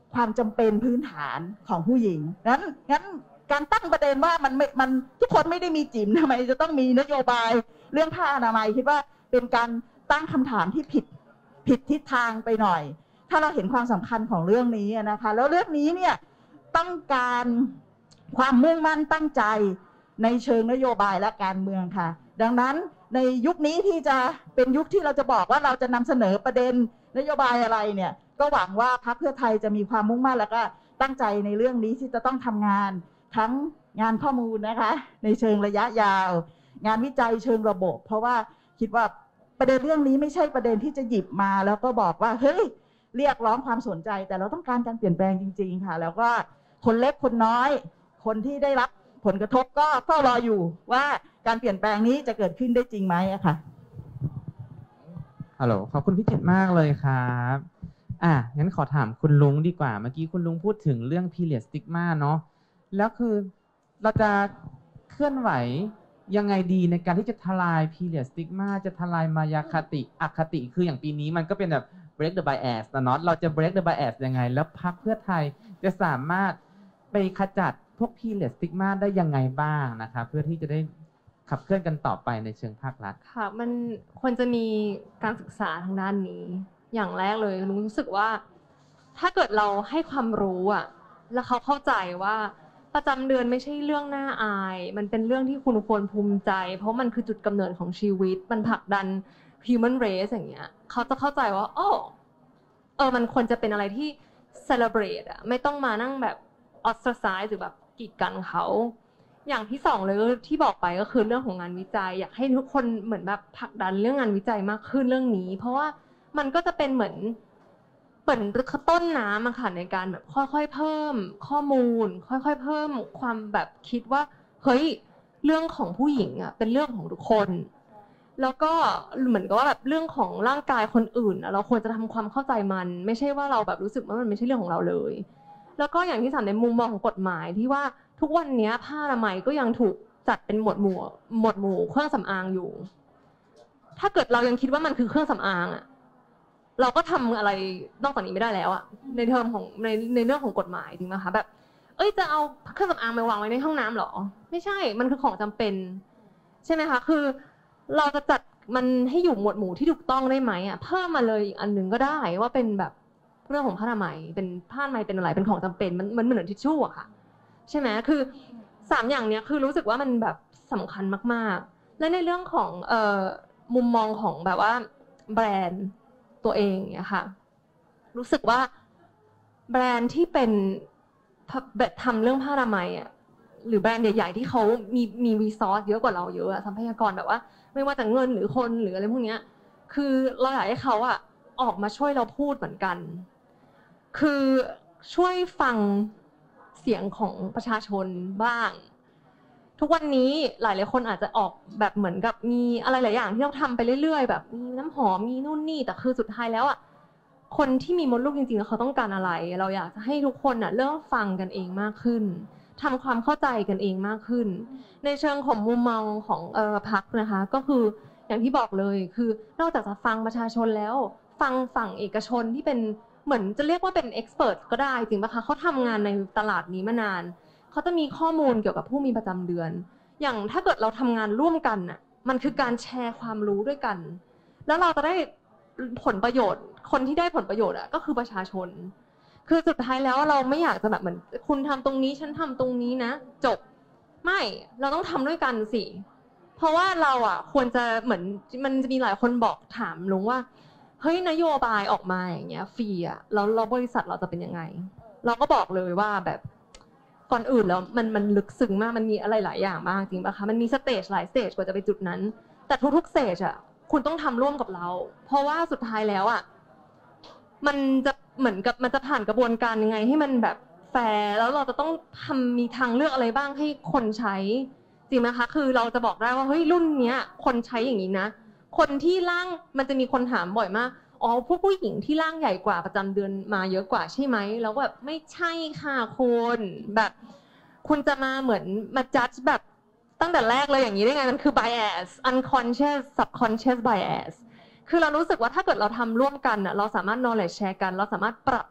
ความจำเป็นพื้นฐานของผู้หญิงงั้นงั้นการตั้งประเด็นว่ามันไม่มันทุกคนไม่ได้มีจิ๋มทำไมจะต้องมีนโยบายเรื่องผ้าอนามัยคิดว่าเป็นการตั้งคำถามที่ผิดผิดทิศทางไปหน่อยถ้าเราเห็นความสำคัญของเรื่องนี้นะคะแล้วเรื่องนี้เนี่ยต้องการความมุ่งมั่นตั้งใจในเชิงนโยบายและการเมืองค่ะดังนั้นในยุคนี้ที่จะเป็นยุคที่เราจะบอกว่าเราจะนำเสนอประเด็นนโยบายอะไรเนี่ยก็หวังว่าพรรคเพื่อไทยจะมีความมุ่งมั่นแล้วก็ตั้งใจในเรื่องนี้ที่จะต้องทำงานทั้งงานข้อมูลนะคะในเชิงระยะยาวงานวิจัยเชิงระบบเพราะว่าคิดว่าประเด็นเรื่องนี้ไม่ใช่ประเด็นที่จะหยิบมาแล้วก็บอกว่าเฮ้ยเรียกร้องความสนใจแต่เราต้องการการเปลี่ยนแปลงจริงๆค่ะแล้วก็คนเล็กคนน้อยคนที่ได้รับผลกระทบก็เฝ้ารออยู่ว่าการเปลี่ยนแปลงนี้จะเกิดขึ้นได้จริงไหมอะค่ะฮัลโหลขอบคุณพี่เจตมากเลยครับอ่ะงั้นขอถามคุณลุงดีกว่าเมื่อกี้คุณลุงพูดถึงเรื่อง period stigma เนาะแล้วคือเราจะเคลื่อนไหวยังไงดีในการที่จะทลาย period stigma จะทลายมายาคติอคติคืออย่างปีนี้มันก็เป็นแบบ break the bias นะเนาะเราจะ break the bias ยังไงแล้วพรรคเพื่อไทยจะสามารถไปขจัดพวก period stigma ได้ยังไงบ้างนะคะเพื่อที่จะได้ขับเคลื่อนกันต่อไปในเชิงภาครัฐค่ะมันควรจะมีการศึกษาทางด้านนี้อย่างแรกเลยลุงรู้สึกว่าถ้าเกิดเราให้ความรู้อ่ะแล้วเขาเข้าใจว่าประจำเดือนไม่ใช่เรื่องน่าอายมันเป็นเรื่องที่คุณควรภูมิใจเพราะมันคือจุดกำเนิดของชีวิตมันผลักดัน human race อย่างเงี้ยเขาจะเข้าใจว่าโอ้เออมันควรจะเป็นอะไรที่ celebrate อ่ะไม่ต้องมานั่งแบบ ostracize หรือแบบกีดกันเขาอย่างที่สองเลยที่บอกไปก็คือเรื่องของงานวิจัยอยากให้ทุกคนเหมือนแบบผลักดันเรื่องงานวิจัยมากขึ้นเรื่องนี้เพราะว่ามันก็จะเป็นเหมือนเหมือนต้นน้ำอะค่ะในการแบบค่อยๆเพิ่มข้อมูลค่อยๆเพิ่มความแบบคิดว่าเฮ้ยเรื่องของผู้หญิงอะเป็นเรื่องของทุกคนแล้วก็เหมือนกับว่าแบบเรื่องของร่างกายคนอื่นเราควรจะทำความเข้าใจมันไม่ใช่ว่าเราแบบรู้สึกว่ามันไม่ใช่เรื่องของเราเลยแล้วก็อย่างที่สามในมุมมองของกฎหมายที่ว่าทุกวันนี้ผ้าอนามัยก็ยังถูกจัดเป็นหมวดหมู่หมวดหมู่เครื่องสำอางอยู่ถ้าเกิดเรายังคิดว่ามันคือเครื่องสำอางอะเราก็ทำอะไรนอกจากนี้ไม่ได้แล้วอะในเทอมของในในเรื่องของกฎหมายจริงไหมคะแบบเอ้ยจะเอาเครื่องสำอางไปวางไว้ในห้องน้ำหรอไม่ใช่มันคือของจำเป็นใช่ไหมคะคือเราจะจัดมันให้อยู่หมวดหมู่ที่ถูกต้องได้ไหมอะเพิ่มมาเลยอีกอันหนึ่งก็ได้ว่าเป็นแบบเรื่องของผ้าอนามัยเป็นผ้าอนามัยเป็นอะไรเป็นของจำเป็นมันมันเหมือนทิชชู่อะค่ะใช่ไหมคือสามอย่างเนี้ยคือรู้สึกว่ามันแบบสำคัญมากๆและในเรื่องของเอ่อมุมมองของแบบว่าแบรนด์ตัวเองเนี่ยค่ะรู้สึกว่าแบรนด์ที่เป็นแบบทำเรื่องผ้าอนามัยอ่ะหรือแบรนด์ใหญ่ๆที่เขามีมีรีซอสเยอะกว่าเราเยอะทรัพยากรแบบว่าไม่ว่าจะเงินหรือคนหรืออะไรพวกเนี้ยคือเราอยากให้เขาอ่ะออกมาช่วยเราพูดเหมือนกันคือช่วยฟังเสียงของประชาชนบ้างทุกวันนี้หลายๆคนอาจจะออกแบบเหมือนกับมีอะไรหลายอย่างที่เราทำไปเรื่อยๆแบบมีน้ำหอมมีนู่นนี่แต่คือสุดท้ายแล้วอ่ะคนที่มีมดลูกจริงๆเขาต้องการอะไรเราอยากจะให้ทุกคนอ่ะเริ่มฟังกันเองมากขึ้นทำความเข้าใจกันเองมากขึ้นในเชิงของมุมมองของเอ่อพรรคนะคะก็คืออย่างที่บอกเลยคือนอกจากจะฟังประชาชนแล้วฟังฝั่งเอกชนที่เป็นเหมือนจะเรียกว่าเป็นเอ็กซ์เพรสก็ได้จริงปะคะเขาทำงานในตลาดนี้มานานเขาจะมีข้อมูลเกี่ยวกับผู้มีประจำเดือนอย่างถ้าเกิดเราทำงานร่วมกันน่ะมันคือการแชร์ความรู้ด้วยกันแล้วเราจะได้ผลประโยชน์คนที่ได้ผลประโยชน์อ่ะก็คือประชาชนคือสุดท้ายแล้วเราไม่อยากจะแบบเหมือนคุณทำตรงนี้ฉันทำตรงนี้นะจบไม่เราต้องทำด้วยกันสิเพราะว่าเราอ่ะควรจะเหมือนมันจะมีหลายคนบอกถามลุงว่าเฮ้ยนโยบายออกมาอย่างเงี้ยฟรีอ่ะแล้วเราบริษัทเราจะเป็นยังไงเราก็บอกเลยว่าแบบก่อนอื่นแล้วมันมันลึกซึ้งมากมันมีอะไรหลายอย่างมากจริงป่ะคะมันมีสเตจหลายสเตจกว่าจะไปจุดนั้นแต่ทุกๆสเตจอ่ะคุณต้องทำร่วมกับเราเพราะว่าสุดท้ายแล้วอ่ะมันจะเหมือนกับมันจะผ่านกระบวนการยังไงให้มันแบบแฟร์แล้วเราจะต้องทำมีทางเลือกอะไรบ้างให้คนใช้จริงไหมคะคือเราจะบอกได้ว่าเฮ้ยรุ่นเนี้ยคนใช้อย่างนี้นะคนที่ร่างมันจะมีคนถามบ่อยมากอ๋อผู้ผู้หญิงที่ร่างใหญ่กว่าประจำเดือนมาเยอะกว่าใช่ไหมแล้วแบบไม่ใช่ค่ะคุณแบบคุณจะมาเหมือนมาจัดแบบตั้งแต่แรกเลยอย่างนี้ได้ไงมันคือ bias unconscious subconscious bias คือเรารู้สึกว่าถ้าเกิดเราทำร่วมกันอ่ะเราสามารถ knowledge share กันเราสามารถปรับ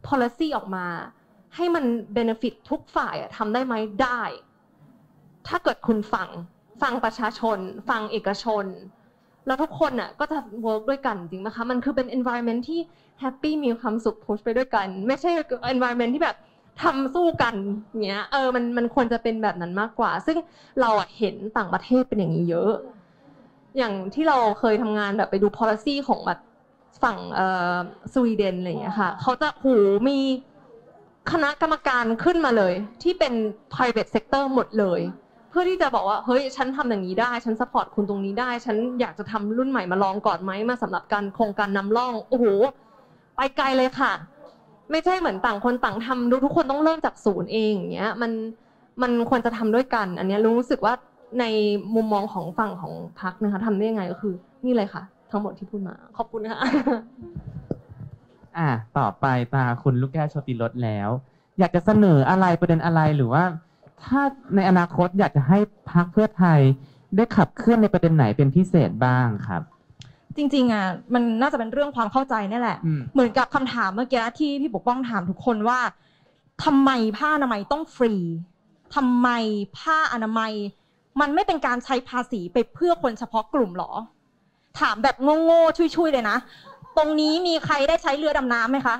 policy ออกมาให้มัน benefit ทุกฝ่ายทำได้ไหมได้ถ้าเกิดคุณฟังฟังประชาชนฟังเอกชนแล้วทุกคนน่ะก็จะ work ด้วยกันจริงไหมคะมันคือเป็น environment ที่ happy มีความสุข push ไปด้วยกันไม่ใช่ environment ที่แบบทำสู้กันเงี้ยเออมันมันควรจะเป็นแบบนั้นมากกว่าซึ่งเราอะเห็นต่างประเทศเป็นอย่างนี้เยอะอย่างที่เราเคยทำงานแบบไปดู policy ของแบบฝั่งเอ่อสวีเดนอะไรอย่างเงี้ยค่ะเขาจะโหมีคณะกรรมการขึ้นมาเลยที่เป็น private sector หมดเลยเพื่อที่จะบอกว่าเฮ้ยฉันทำอย่างนี้ได้ฉัน support คุณตรงนี้ได้ฉันอยากจะทำรุ่นใหม่มาลองก่อนไหมมาสำหรับการโครงการนำร่องโอ้โหไปไกลเลยค่ะไม่ใช่เหมือนต่างคนต่างทำดูทุกคนต้องเริ่มจากศูนย์เองอย่างเงี้ยมันมันควรจะทำด้วยกันอันนี้รู้สึกว่าในมุมมองของฝั่งของพรรคนะคะทำได้ยังไงก็คือนี่เลยค่ะทั้งหมดที่พูดมาขอบคุณค่ะอ่ะต่อไปตาคุณลูกแก้วโชติรสแล้ว อยากจะเสนออะไรประเด็นอะไรหรือว่าถ้าในอนาคตอยากจะให้พรรคเพื่อไทยได้ขับเคลื่อนในประเด็นไหนเป็นพิเศษบ้างครับจริงๆอ่ะมันน่าจะเป็นเรื่องความเข้าใจนี่แหละเหมือนกับคำถามเมื่อกี้ที่พี่ปกป้องถามทุกคนว่าทำไมผ้าอนามัยต้องฟรีทำไมผ้าอนามัยมันไม่เป็นการใช้ภาษีไปเพื่อคนเฉพาะกลุ่มหรอถามแบบโง่ๆช่วยๆเลยนะตรงนี้มีใครได้ใช้เรือดำน้ำไหมคะ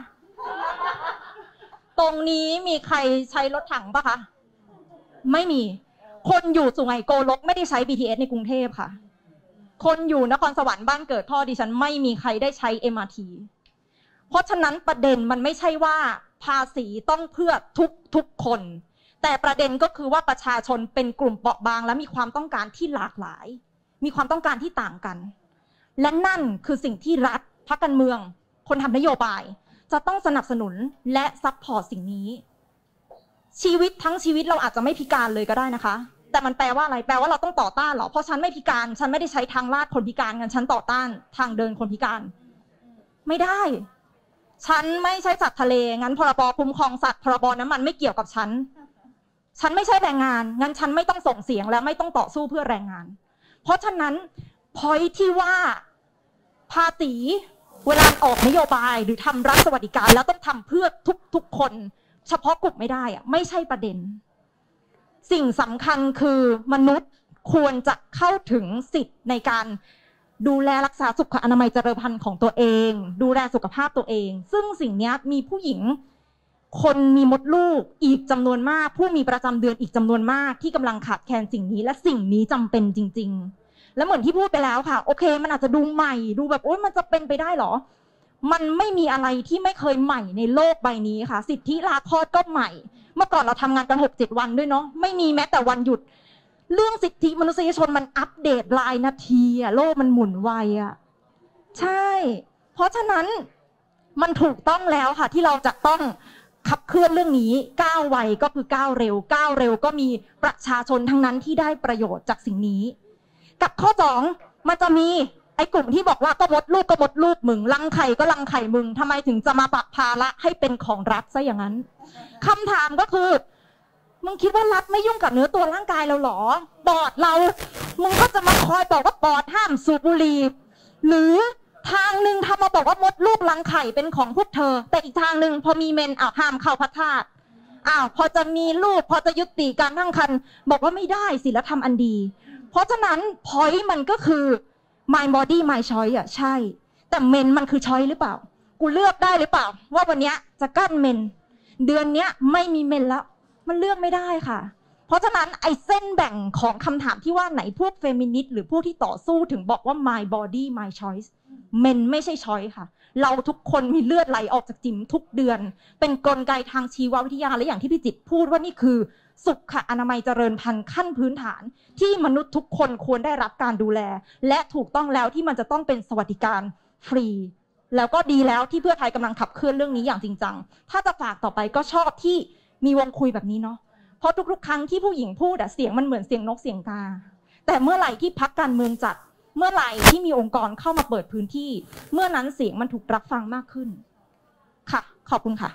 ตรงนี้มีใครใช้รถถังปะคะไม่มีคนอยู่สุไหงโกลกไม่ได้ใช้ บี ที เอส ในกรุงเทพค่ะคนอยู่นครสวรรค์บ้านเกิดพ่อดิฉันไม่มีใครได้ใช้ เอ็ม อาร์ ที เพราะฉะนั้นประเด็นมันไม่ใช่ว่าภาษีต้องเพื่อทุกทุกคนแต่ประเด็นก็คือว่าประชาชนเป็นกลุ่มเปราะบางและมีความต้องการที่หลากหลายมีความต้องการที่ต่างกันและนั่นคือสิ่งที่รัฐพรรคการเมืองคนทำนโยบายจะต้องสนับสนุนและซัพพอร์ตสิ่งนี้ชีวิตทั้งชีวิตเราอาจจะไม่พิการเลยก็ได้นะคะแต่มันแปลว่าอะไรแปลว่าเราต้องต่อต้านเหรอเพราะฉันไม่พิการฉันไม่ได้ใช้ทางลาดคนพิการงั้นฉันต่อต้านทางเดินคนพิการไม่ได้ฉันไม่ใช่สัตว์ทะเลงั้นพรบคุ้มครองสัตว์พรบน้ำมันไม่เกี่ยวกับฉันฉันไม่ใช่แรงงานงั้นฉันไม่ต้องส่งเสียงและไม่ต้องต่อสู้เพื่อแรงงานเพราะฉะนั้นพอยที่ว่าภาษีเวลาออกนโยบายหรือทำรัฐสวัสดิการแล้วต้องทำเพื่อทุกๆคนเฉพาะกลุ่มไม่ได้อะไม่ใช่ประเด็นสิ่งสำคัญคือมนุษย์ควรจะเข้าถึงสิทธิ์ในการดูแลรักษาสุขอนามัยเจริญพันธุ์ของตัวเองดูแลสุขภาพตัวเองซึ่งสิ่งนี้มีผู้หญิงคนมีมดลูกอีกจำนวนมากผู้มีประจำเดือนอีกจำนวนมากที่กำลังขาดแคลนสิ่งนี้และสิ่งนี้จำเป็นจริงๆและเหมือนที่พูดไปแล้วค่ะโอเคมันอาจจะดูใหม่ดูแบบโอ๊ยมันจะเป็นไปได้หรอมันไม่มีอะไรที่ไม่เคยใหม่ในโลกใบนี้ค่ะสิทธิลาคลอดก็ใหม่เมื่อก่อนเราทำงานกัน หกเจ็ด วันด้วยเนาะไม่มีแม้แต่วันหยุดเรื่องสิทธิมนุษยชนมันอัปเดตรายนาทีอะโลกมันหมุนไวอะใช่เพราะฉะนั้นมันถูกต้องแล้วค่ะที่เราจะต้องขับเคลื่อนเรื่องนี้ก้าวไวก็คือก้าวเร็วก้าวเร็วก็มีประชาชนทั้งนั้นที่ได้ประโยชน์จากสิ่งนี้กับข้อสองมันจะมีไอ้กลุ่มที่บอกว่าก็มดลูกก็มดลูกมึงรังไข่ก็รังไข่มึงทำไมถึงจะมาปรับภาระให้เป็นของรัฐซะอย่างนั้นคำถามก็คือมึงคิดว่ารัฐไม่ยุ่งกับเนื้อตัวร่างกายเราหรอปอดเรามึงก็จะมาคอยบอกว่าปอดห้ามสูบบุหรี่หรือทางหนึ่งทำมาบอกว่ามดลูกรังไข่เป็นของพวกเธอแต่อีกทางหนึ่งพอมีเมนอ้าวห้ามเข้าพระธาตุอ้าวพอจะมีลูกพอจะยุติการตั้งครรภ์บอกว่าไม่ได้ศีลธรรมอันดีเพราะฉะนั้น point มันก็คือ my body my choice อ่ะใช่แต่เมนมันคือ choice หรือเปล่ากูเลือกได้หรือเปล่าว่าวันนี้จะกั้นเมนเดือนนี้ไม่มีเมนแล้วมันเลือกไม่ได้ค่ะเพราะฉะนั้นไอ้เส้นแบ่งของคำถามที่ว่าไหนพวกเฟมินิสต์หรือพวกที่ต่อสู้ถึงบอกว่า my body my choice เมนไม่ใช่ choice ค่ะเราทุกคนมีเลือดไหลออกจากจิ๋มทุกเดือนเป็นกลไกทางชีววิทยาและอย่างที่พี่จิตพูดว่านี่คือสุขอนามัยเจริญพันธุ์ขั้นพื้นฐานที่มนุษย์ทุกคนควรได้รับการดูแลและถูกต้องแล้วที่มันจะต้องเป็นสวัสดิการฟรีแล้วก็ดีแล้วที่เพื่อไทยกำลังขับเคลื่อนเรื่องนี้อย่างจริงจังถ้าจะฝากต่อไปก็ชอบที่มีวงคุยแบบนี้เนาะเพราะทุกๆครั้งที่ผู้หญิงพูดอะเสียงมันเหมือนเสียงนกเสียงกาแต่เมื่อไหร่ที่พรรคการเมืองจัดเมื่อไหร่ที่มีองค์กรเข้ามาเปิดพื้นที่เมื่อนั้นเสียงมันถูกรับฟังมากขึ้นค่ะขอบคุณค่ะ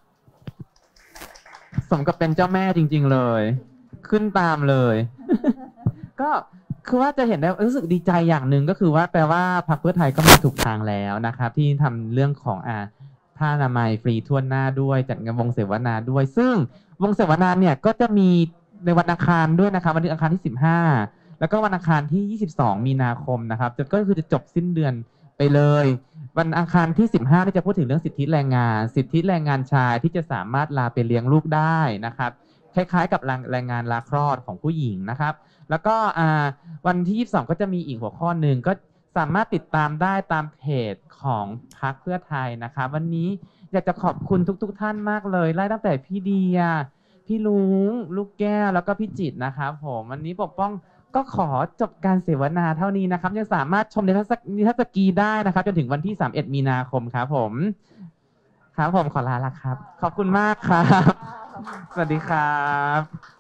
สมกับเป็นเจ้าแม่จริงๆเลยขึ้นตามเลย ก็คือว่าจะเห็นได้รู้สึกดีใจอย่างหนึ่งก็คือว่าแปลว่าพรรคเพื่อไทยก็มาถูกทางแล้วนะครับที่ทำเรื่องของอ่าผ้าอนามัยฟรีทั่วหน้าด้วยจัดงานวงเสวนาด้วย ซึ่งวงเสวนาเนี่ยก็จะมีในวันอังคารด้วยนะครับวันอังคารที่สิบห้าแล้วก็วันอังคารที่ยี่สิบสองมีนาคมนะครับก็คือจะจบสิ้นเดือนไปเลยวันอังคารที่สิบห้าที่จะพูดถึงเรื่องสิทธิแรงงานสิทธิแรงงานชายที่จะสามารถลาไปเลี้ยงลูกได้นะครับคล้ายๆกับแรงงานลาคลอดของผู้หญิงนะครับแล้วก็วันที่ยี่สิบสองก็จะมีอีกหัวข้อหนึ่งก็สามารถติดตามได้ตามเพจของพรรคเพื่อไทยนะครับวันนี้อยากจะขอบคุณทุกๆท่านมากเลยไล่ตั้งแต่พี่เดียพี่ลุงลูกแก้วแล้วก็พี่จิตนะครับผมวันนี้ปกป้องก็ขอจบการเสวนาเท่านี้นะครับยังสามารถชมนิทรรศนิทรรศกีได้นะครับจนถึงวันที่สามสิบเอ็ดมีนาคมครับผมครับผมขอลาละครับขอบคุณมากครับสวัสดีครับ